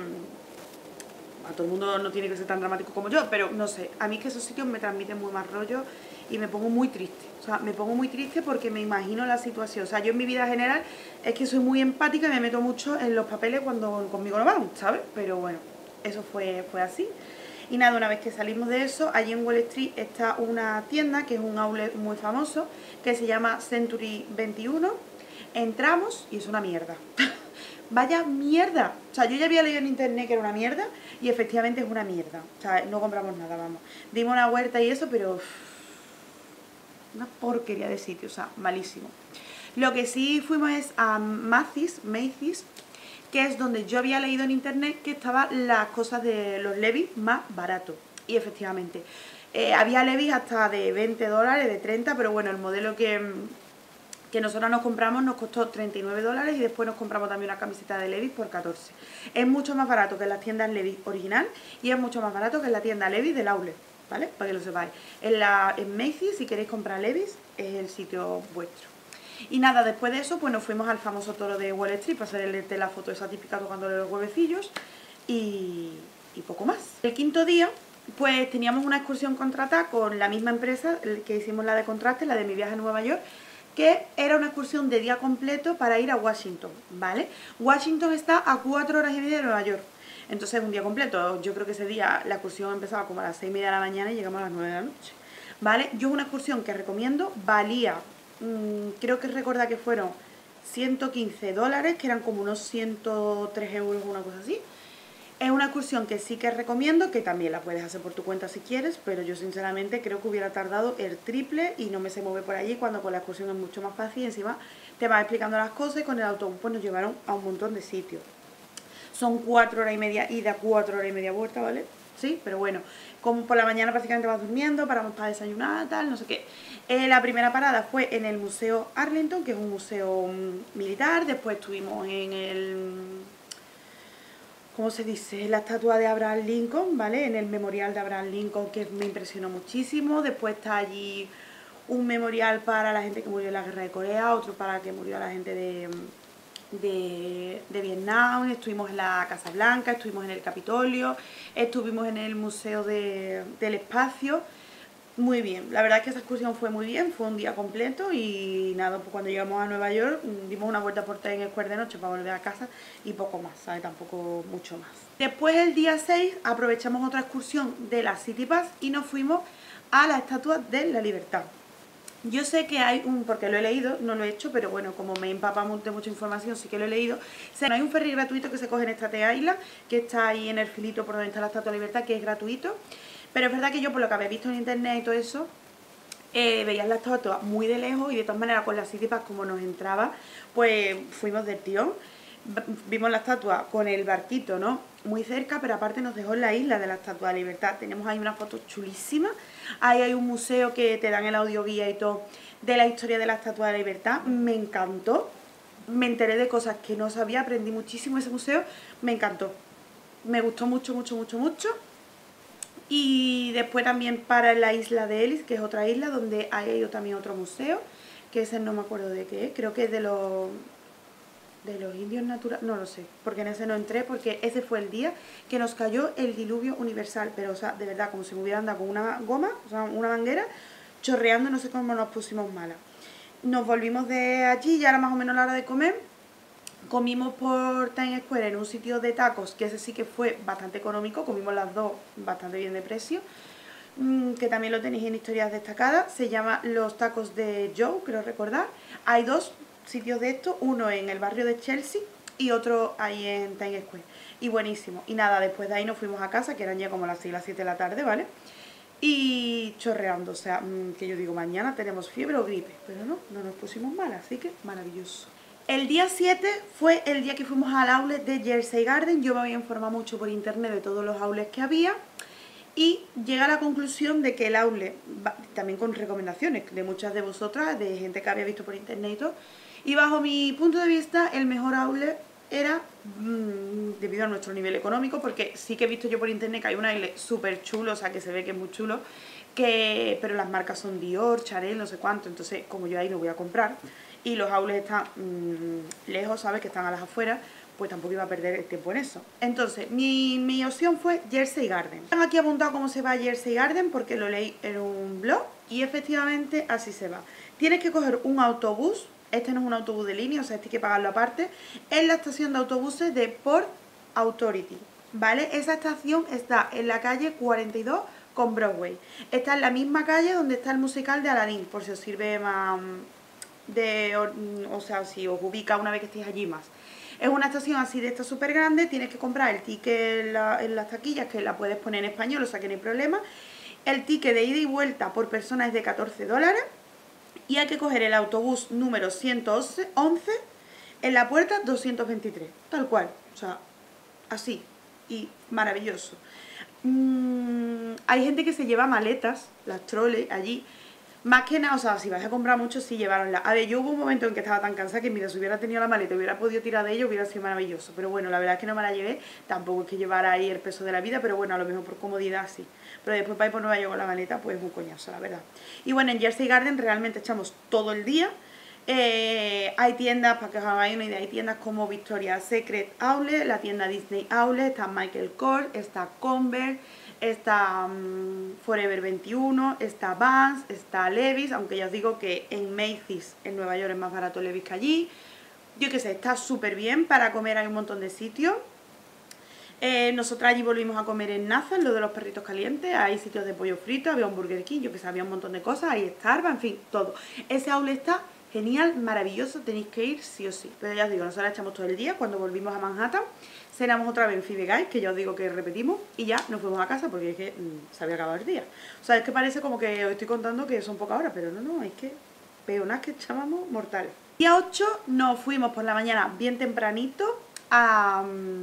a todo el mundo no tiene que ser tan dramático como yo, pero no sé, a mí es que esos sitios me transmiten muy más rollo y me pongo muy triste. O sea, me pongo muy triste porque me imagino la situación. O sea, yo en mi vida general es que soy muy empática y me meto mucho en los papeles cuando conmigo no van, ¿sabes? Pero bueno, eso fue, fue así. Y nada, una vez que salimos de eso, allí en Wall Street está una tienda que es un outlet muy famoso, que se llama Century veintiuno. Entramos y es una mierda. Vaya mierda. O sea, yo ya había leído en internet que era una mierda y efectivamente es una mierda. O sea, no compramos nada, vamos. Dimos una huerta y eso, pero... Uff, una porquería de sitio, o sea, malísimo. Lo que sí fuimos es a Macy's, Macy's, que es donde yo había leído en internet que estaban las cosas de los Levi's más baratos. Y efectivamente, Eh, había Levi's hasta de veinte dólares, de treinta, pero bueno, el modelo que, que nosotros nos compramos nos costó treinta y nueve dólares y después nos compramos también una camiseta de Levi's por catorce. Es mucho más barato que en las tiendas Levi's original y es mucho más barato que en la tienda Levi's del outlet, ¿vale? Para que lo sepáis. En, la, en Macy's, si queréis comprar Levi's, es el sitio vuestro. Y nada, después de eso, pues nos fuimos al famoso toro de Wall Street para hacerle la foto esa típica tocándole los huevecillos y, y poco más. El quinto día, pues teníamos una excursión contratada con la misma empresa que hicimos la de contraste, la de mi viaje a Nueva York, que era una excursión de día completo para ir a Washington, ¿vale? Washington está a cuatro horas y media de Nueva York, entonces un día completo. Yo creo que ese día la excursión empezaba como a las seis y media de la mañana y llegamos a las nueve de la noche, ¿vale? Yo una excursión que recomiendo, valía, mmm, creo que recordar que fueron ciento quince dólares, que eran como unos ciento tres euros o una cosa así. Es una excursión que sí que recomiendo, que también la puedes hacer por tu cuenta si quieres, pero yo sinceramente creo que hubiera tardado el triple y no me sé mover por allí, cuando con la excursión es mucho más fácil y encima te vas explicando las cosas y con el autobús pues nos llevaron a un montón de sitios. Son cuatro horas y media ida, cuatro horas y media vuelta, ¿vale? Sí, pero bueno, como por la mañana prácticamente vas durmiendo, paramos para desayunar, tal, no sé qué. Eh, la primera parada fue en el Museo Arlington, que es un museo um, militar, después estuvimos en el... ¿cómo se dice? La estatua de Abraham Lincoln, ¿vale? En el memorial de Abraham Lincoln, que me impresionó muchísimo. Después está allí un memorial para la gente que murió en la guerra de Corea, otro para que murió la gente de, de, de Vietnam. Estuvimos en la Casa Blanca, estuvimos en el Capitolio, estuvimos en el Museo de, del Espacio. Muy bien, la verdad es que esa excursión fue muy bien, fue un día completo y nada, pues cuando llegamos a Nueva York dimos una vuelta por Times Square de noche para volver a casa y poco más, ¿sabes? Tampoco mucho más. Después el día seis aprovechamos otra excursión de la City Pass y nos fuimos a la Estatua de la Libertad. Yo sé que hay un, porque lo he leído, no lo he hecho, pero bueno, como me empapamos de mucha información, sí que lo he leído. O sea, hay un ferry gratuito que se coge en Staten Island, que está ahí en el filito por donde está la Estatua de la Libertad, que es gratuito. Pero es verdad que yo, por lo que había visto en internet y todo eso, eh, veías la estatua muy de lejos y de todas maneras con las City Pass como nos entraba, pues fuimos del tirón. Vimos la estatua con el barquito, ¿no? Muy cerca, pero aparte nos dejó en la isla de la Estatua de la Libertad. Tenemos ahí unas fotos chulísimas. Ahí hay un museo que te dan el audioguía y todo de la historia de la Estatua de la Libertad. Me encantó. Me enteré de cosas que no sabía, aprendí muchísimo ese museo. Me encantó. Me gustó mucho, mucho, mucho, mucho. Y después también para la isla de Ellis, que es otra isla donde hay también otro museo, que ese no me acuerdo de qué es, creo que es de los de los indios naturales, no lo sé, porque en ese no entré, porque ese fue el día que nos cayó el diluvio universal, pero o sea, de verdad, como si me hubiera andado con una goma, o sea, una manguera, chorreando, no sé cómo nos pusimos malas. Nos volvimos de allí, ya era más o menos la hora de comer. Comimos por Times Square en un sitio de tacos, que ese sí que fue bastante económico, comimos las dos bastante bien de precio, que también lo tenéis en historias destacadas. Se llama Los Tacos de Joe, creo recordar. Hay dos sitios de estos, uno en el barrio de Chelsea y otro ahí en Times Square. Y buenísimo. Y nada, después de ahí nos fuimos a casa, que eran ya como las seis, las siete de la tarde, ¿vale? Y chorreando, o sea, que yo digo, mañana tenemos fiebre o gripe, pero no, no nos pusimos mal, así que maravilloso. El día siete fue el día que fuimos al outlet de Jersey Garden. Yo me había informado mucho por internet de todos los outlets que había y llegué a la conclusión de que el outlet, también con recomendaciones de muchas de vosotras, de gente que había visto por internet y todo, y bajo mi punto de vista el mejor outlet era, mmm, debido a nuestro nivel económico, porque sí que he visto yo por internet que hay un outlet súper chulo, o sea que se ve que es muy chulo, que, pero las marcas son Dior, Chanel, no sé cuánto, entonces como yo ahí no voy a comprar y los outlets están mmm, lejos, ¿sabes? Que están a las afueras, pues tampoco iba a perder el tiempo en eso. Entonces, mi, mi opción fue Jersey Garden. Tengo aquí apuntado cómo se va a Jersey Garden porque lo leí en un blog y efectivamente así se va. Tienes que coger un autobús, este no es un autobús de línea, o sea, este hay que pagarlo aparte, en la estación de autobuses de Port Authority, ¿vale? Esa estación está en la calle cuarenta y dos con Broadway. Está en la misma calle donde está el musical de Aladdin, por si os sirve más de, o sea, si os ubica una vez que estéis allí más. Es una estación así de esta súper grande, tienes que comprar el ticket en, la, en las taquillas, que la puedes poner en español, o sea que no hay problema. El ticket de ida y vuelta por persona es de catorce dólares y hay que coger el autobús número ciento once en la puerta doscientos veintitrés, tal cual, o sea, así, y maravilloso. mmm, hay gente que se lleva maletas, las troles, allí. Más que nada, o sea, si vas a comprar mucho, sí llevarosla. A ver, yo hubo un momento en que estaba tan cansada que, mira, si hubiera tenido la maleta y hubiera podido tirar de ella, hubiera sido maravilloso. Pero bueno, la verdad es que no me la llevé. Tampoco es que llevara ahí el peso de la vida, pero bueno, a lo mejor por comodidad sí. Pero después para ir por Nueva York con la maleta, pues es un coñazo, la verdad. Y bueno, en Jersey Garden realmente echamos todo el día. Eh, hay tiendas, para que os hagáis una idea, hay tiendas como Victoria's Secret Outlet, la tienda Disney Outlet, está Michael Kors, está Converse, está um, Forever veintiuno, está Vans, está Levi's, aunque ya os digo que en Macy's en Nueva York es más barato Levi's que allí. Yo qué sé, está súper bien, para comer hay un montón de sitios. Eh, nosotras allí volvimos a comer en Nathan, lo de los perritos calientes, hay sitios de pollo frito, había un Burger King, yo que sé, había un montón de cosas, hay Starbucks, en fin, todo. Ese outlet está genial, maravilloso, tenéis que ir sí o sí. Pero ya os digo, nosotros echamos todo el día, cuando volvimos a Manhattan, cenamos otra vez en Five Guys, que ya os digo que repetimos, y ya nos fuimos a casa porque es que mmm, se había acabado el día. O sea, es que parece como que os estoy contando que son pocas horas, pero no, no, es que peonas que echábamos mortales. Día ocho nos fuimos por la mañana bien tempranito a,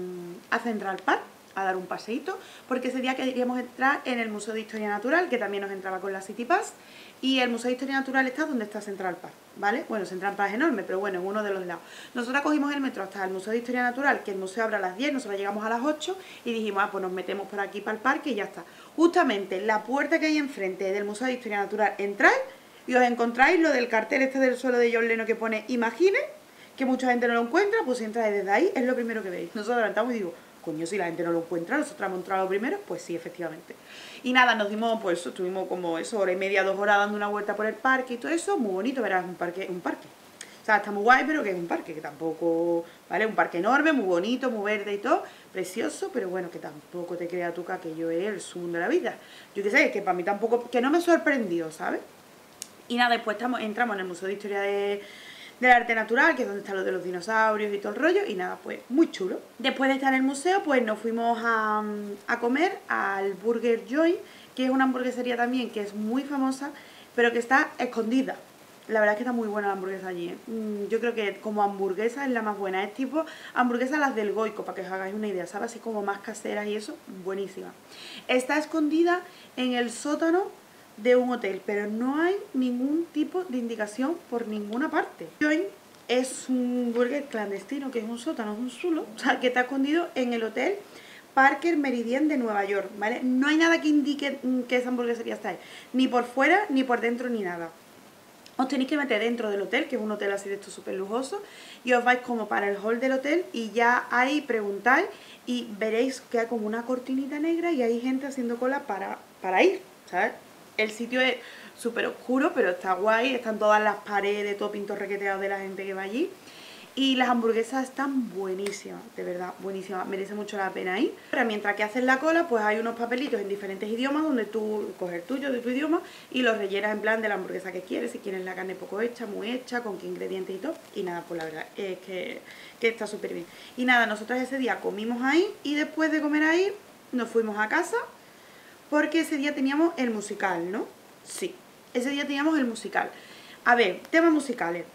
a Central Park a dar un paseíto, porque ese día queríamos entrar en el Museo de Historia Natural, que también nos entraba con la City Pass, y el Museo de Historia Natural está donde está Central Park, ¿vale? Bueno, Central Park es enorme, pero bueno, en uno de los lados. Nosotros cogimos el metro hasta el Museo de Historia Natural, que el museo abre a las diez, nosotros llegamos a las ocho, y dijimos, ah, pues nos metemos por aquí para el parque y ya está. Justamente la puerta que hay enfrente del Museo de Historia Natural, entráis y os encontráis lo del cartel este del suelo de John Lennon que pone Imagine, que mucha gente no lo encuentra, pues si entráis desde ahí, es lo primero que veis. Nosotros levantamos y digo, coño, si la gente no lo encuentra, nosotros hemos entrado primero, pues sí, efectivamente. Y nada, nos dimos, pues eso, estuvimos como eso, hora y media, dos horas dando una vuelta por el parque y todo eso, muy bonito, verás, un parque, un parque. O sea, está muy guay, pero que es un parque, que tampoco, ¿vale? Un parque enorme, muy bonito, muy verde y todo, precioso, pero bueno, que tampoco te crea tú que aquello es el zoom de la vida. Yo qué sé, que para mí tampoco, que no me sorprendió, ¿sabes? Y nada, después estamos, entramos en el Museo de Historia de... del Arte Natural, que es donde está lo de los dinosaurios y todo el rollo, y nada, pues muy chulo. Después de estar en el museo, pues nos fuimos a, a comer al Burger Joy, que es una hamburguesería también que es muy famosa, pero que está escondida. La verdad es que está muy buena la hamburguesa allí, ¿eh? Yo creo que como hamburguesa es la más buena, es tipo hamburguesas las del Goico, para que os hagáis una idea, ¿sabes? Así como más caseras y eso, buenísima. Está escondida en el sótano de un hotel, pero no hay ningún tipo de indicación por ninguna parte. Joy es un burger clandestino, que es un sótano, es un zulo, o sea, que está escondido en el hotel Parker Meridien de Nueva York, ¿vale? No hay nada que indique que esa hamburguesería está ahí, ni por fuera, ni por dentro, ni nada. Os tenéis que meter dentro del hotel, que es un hotel así de esto súper lujoso, y os vais como para el hall del hotel y ya ahí preguntáis y veréis que hay como una cortinita negra y hay gente haciendo cola para, para ir, ¿sabes? El sitio es súper oscuro, pero está guay, están todas las paredes, todo pinto requeteado de la gente que va allí. Y las hamburguesas están buenísimas, de verdad, buenísimas, merece mucho la pena ir. Pero mientras que haces la cola, pues hay unos papelitos en diferentes idiomas donde tú coges el tuyo de tu idioma y los rellenas en plan de la hamburguesa que quieres, si quieres la carne poco hecha, muy hecha, con qué ingredientes y todo. Y nada, pues la verdad es que, que está súper bien. Y nada, nosotros ese día comimos ahí y después de comer ahí nos fuimos a casa. Porque ese día teníamos el musical, ¿no? Sí, ese día teníamos el musical. A ver, temas musicales.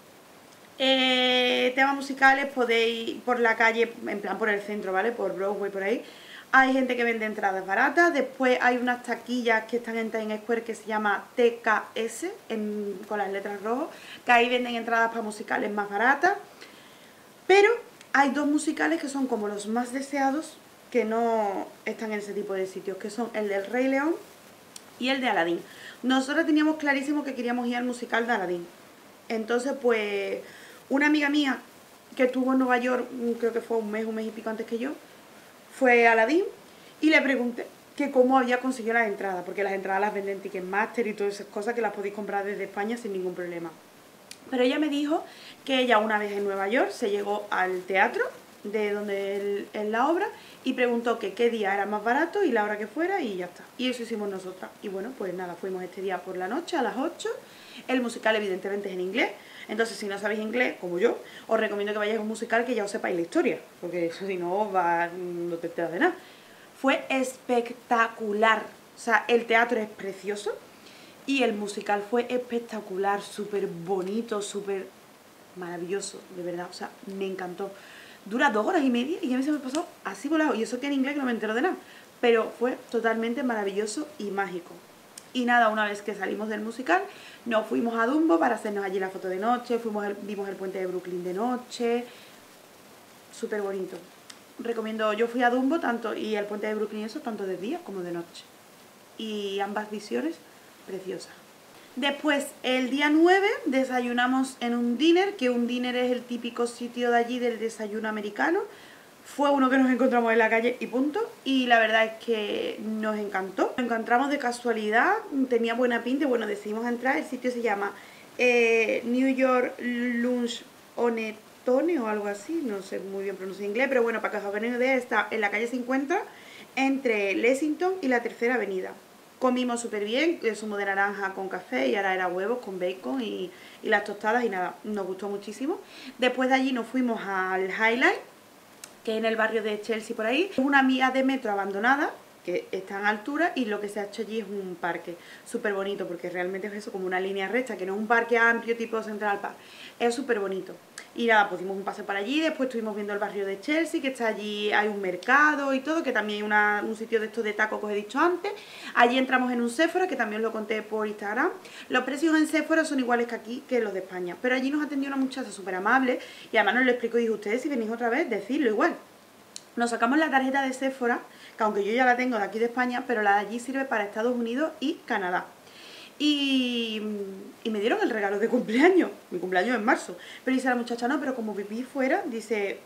Eh, temas musicales, podéis ir por la calle, en plan por el centro, ¿vale? Por Broadway, por ahí. Hay gente que vende entradas baratas. Después hay unas taquillas que están en Times Square que se llama T K S, en, con las letras rojas, que ahí venden entradas para musicales más baratas. Pero hay dos musicales que son como los más deseados, que no están en ese tipo de sitios, que son el del Rey León y el de Aladdin. Nosotros teníamos clarísimo que queríamos ir al musical de Aladdin. Entonces, pues, una amiga mía que estuvo en Nueva York, creo que fue un mes, un mes y pico antes que yo, fue a Aladdin y le pregunté que cómo había conseguido las entradas, porque las entradas las venden en Ticketmaster y todas esas cosas que las podéis comprar desde España sin ningún problema. Pero ella me dijo que ella una vez en Nueva York se llegó al teatro de donde es la obra y preguntó que qué día era más barato y la hora que fuera y ya está. Y eso hicimos nosotras. Y bueno, pues nada, fuimos este día por la noche a las ocho. El musical evidentemente es en inglés, entonces si no sabéis inglés, como yo, os recomiendo que vayáis a un musical que ya os sepáis la historia, porque eso si no, va, no te enteras de nada. Fue espectacular, o sea, el teatro es precioso y el musical fue espectacular, súper bonito, súper maravilloso, de verdad, o sea, me encantó. Dura dos horas y media y a mí se me pasó así volado. Y eso que en inglés no me entero de nada. pero fue totalmente maravilloso y mágico. Y nada, una vez que salimos del musical, nos fuimos a Dumbo para hacernos allí la foto de noche, fuimos el, vimos el puente de Brooklyn de noche, súper bonito. Recomiendo, yo fui a Dumbo tanto y el puente de Brooklyn eso, tanto de día como de noche. Y ambas visiones preciosas. Después, el día nueve, desayunamos en un diner, que un diner es el típico sitio de allí del desayuno americano. Fue uno que nos encontramos en la calle y punto, y la verdad es que nos encantó. Nos encontramos de casualidad, tenía buena pinta, bueno, decidimos entrar. El sitio se llama eh, New York Lunch Onetone o algo así, no sé muy bien pronunciar inglés, pero bueno, para que os hagáis una idea, está en la calle cincuenta, entre Lexington y la Tercera Avenida. Comimos súper bien, zumo de naranja con café y ahora era huevos con bacon y, y las tostadas y nada, nos gustó muchísimo. Después de allí nos fuimos al Highlight, que es en el barrio de Chelsea por ahí. Es una vía de metro abandonada, que está en altura, y lo que se ha hecho allí es un parque súper bonito, porque realmente es eso, como una línea recta, que no es un parque amplio tipo Central Park, es súper bonito. Y nada, pues dimos un paseo para allí, después estuvimos viendo el barrio de Chelsea, que está allí, hay un mercado y todo, que también hay una, un sitio de estos de tacos que os he dicho antes. Allí entramos en un Sephora, que también lo conté por Instagram. Los precios en Sephora son iguales que aquí, que los de España, pero allí nos atendió una muchacha súper amable, y además nos lo explicó y dijo, ustedes si venís otra vez, decidlo igual. Nos sacamos la tarjeta de Sephora, que aunque yo ya la tengo de aquí de España, pero la de allí sirve para Estados Unidos y Canadá. Y, y me dieron el regalo de cumpleaños, mi cumpleaños en marzo. Pero dice la muchacha, no, pero como viví fuera, dice,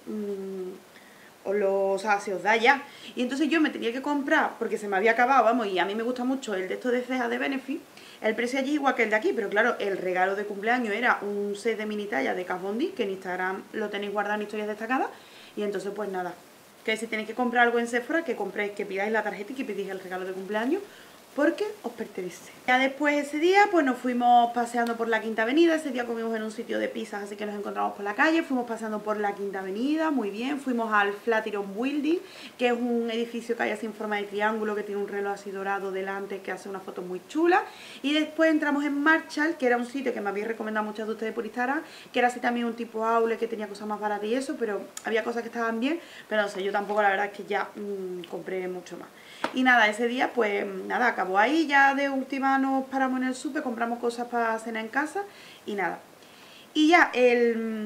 mmm, os lo, o sea, se os da ya. Y entonces yo me tenía que comprar, porque se me había acabado, vamos, y a mí me gusta mucho el de estos de cejas de Benefit. El precio allí es igual que el de aquí, pero claro, el regalo de cumpleaños era un set de mini talla de Kat Von D, que en Instagram lo tenéis guardado en historias destacadas. Y entonces pues nada, que si tenéis que comprar algo en Sephora, que compréis, que pidáis la tarjeta y que pidáis el regalo de cumpleaños, porque os pertenece. Ya después ese día pues nos fuimos paseando por la Quinta Avenida. Ese día comimos en un sitio de pizzas, así que nos encontramos por la calle. Fuimos paseando por la Quinta Avenida, muy bien. Fuimos al Flatiron Building, que es un edificio que hay así en forma de triángulo, que tiene un reloj así dorado delante, que hace una foto muy chula. Y después entramos en Marshall, que era un sitio que me habéis recomendado muchos de ustedes por Instagram, que era así también un tipo outlet, que tenía cosas más baratas y eso, pero había cosas que estaban bien, pero no sé, yo tampoco, la verdad es que ya mmm, compré mucho más. Y nada, ese día pues nada, acabó ahí, ya de última nos paramos en el súper, compramos cosas para cenar en casa y nada. Y ya el,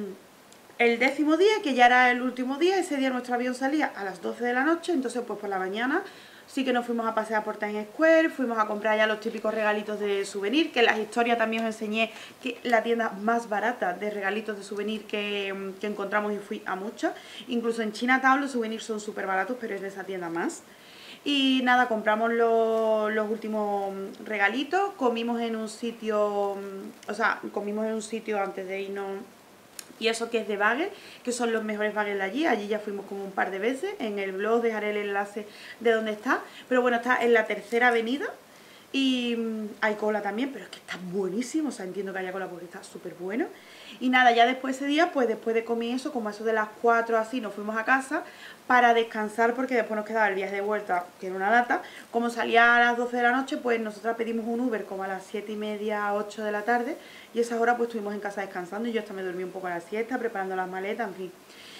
el décimo día, que ya era el último día, ese día nuestro avión salía a las doce de la noche, entonces pues por la mañana sí que nos fuimos a pasear por Times Square, fuimos a comprar ya los típicos regalitos de souvenir, que en las historias también os enseñé que la tienda más barata de regalitos de souvenir que, que encontramos, y fui a muchas. Incluso en Chinatown los souvenirs son súper baratos, pero es de esa tienda más. Y nada, compramos los, los últimos regalitos, comimos en un sitio, o sea, comimos en un sitio antes de irnos, y eso que es de bagel, que son los mejores bagels de allí. Allí ya fuimos como un par de veces, en el blog dejaré el enlace de dónde está, pero bueno, está en la Tercera Avenida. Y mmm, hay cola también, pero es que está buenísimo, o sea, entiendo que haya cola porque está súper bueno. Y nada, ya después ese día, pues después de comer eso, como eso de las cuatro así, nos fuimos a casa para descansar, porque después nos quedaba el viaje de vuelta, que era una lata. Como salía a las doce de la noche, pues nosotras pedimos un Uber como a las siete y media, ocho de la tarde, y esas horas pues estuvimos en casa descansando, y yo hasta me dormí un poco a la siesta, preparando las maletas, en fin.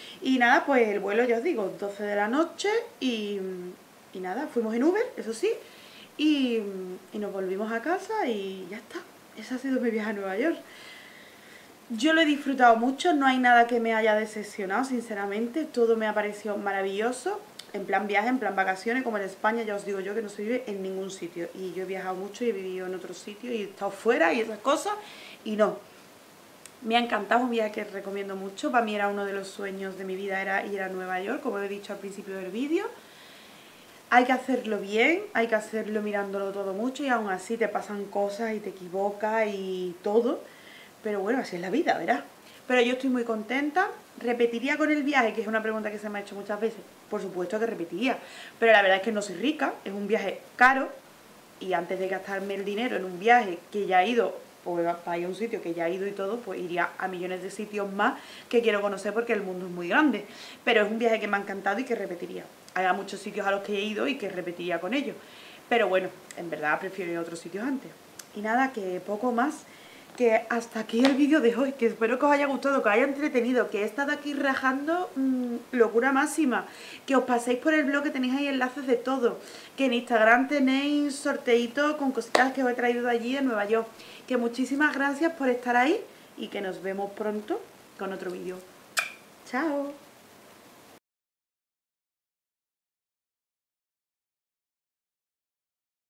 Y nada, pues el vuelo, ya os digo, doce de la noche, y, y nada, fuimos en Uber, eso sí, y, y nos volvimos a casa y ya está. Ese ha sido mi viaje a Nueva York. Yo lo he disfrutado mucho, no hay nada que me haya decepcionado, sinceramente. Todo me ha parecido maravilloso, en plan viaje, en plan vacaciones, como en España. Ya os digo yo que no se vive en ningún sitio. Y yo he viajado mucho y he vivido en otros sitios y he estado fuera y esas cosas, y no. Me ha encantado, un viaje que recomiendo mucho. Para mí era uno de los sueños de mi vida, era ir a Nueva York, como he dicho al principio del vídeo. Hay que hacerlo bien, hay que hacerlo mirándolo todo mucho, y aún así te pasan cosas y te equivocas y todo. Pero bueno, así es la vida, ¿verdad? Pero yo estoy muy contenta. ¿Repetiría con el viaje? Que es una pregunta que se me ha hecho muchas veces. Por supuesto que repetiría. Pero la verdad es que no soy rica, es un viaje caro. Y antes de gastarme el dinero en un viaje que ya he ido, o para ir a un sitio que ya he ido y todo, pues iría a millones de sitios más que quiero conocer, porque el mundo es muy grande. Pero es un viaje que me ha encantado y que repetiría. Hay muchos sitios a los que he ido y que repetiría con ellos. Pero bueno, en verdad prefiero ir a otros sitios antes. Y nada, que poco más. que hasta aquí el vídeo de hoy, que espero que os haya gustado, que os haya entretenido, que he estado aquí rajando mmm, locura máxima, que os paséis por el blog, que tenéis ahí enlaces de todo, que en Instagram tenéis sorteitos con cositas que os he traído de allí de Nueva York, que muchísimas gracias por estar ahí y que nos vemos pronto con otro vídeo. ¡Chao!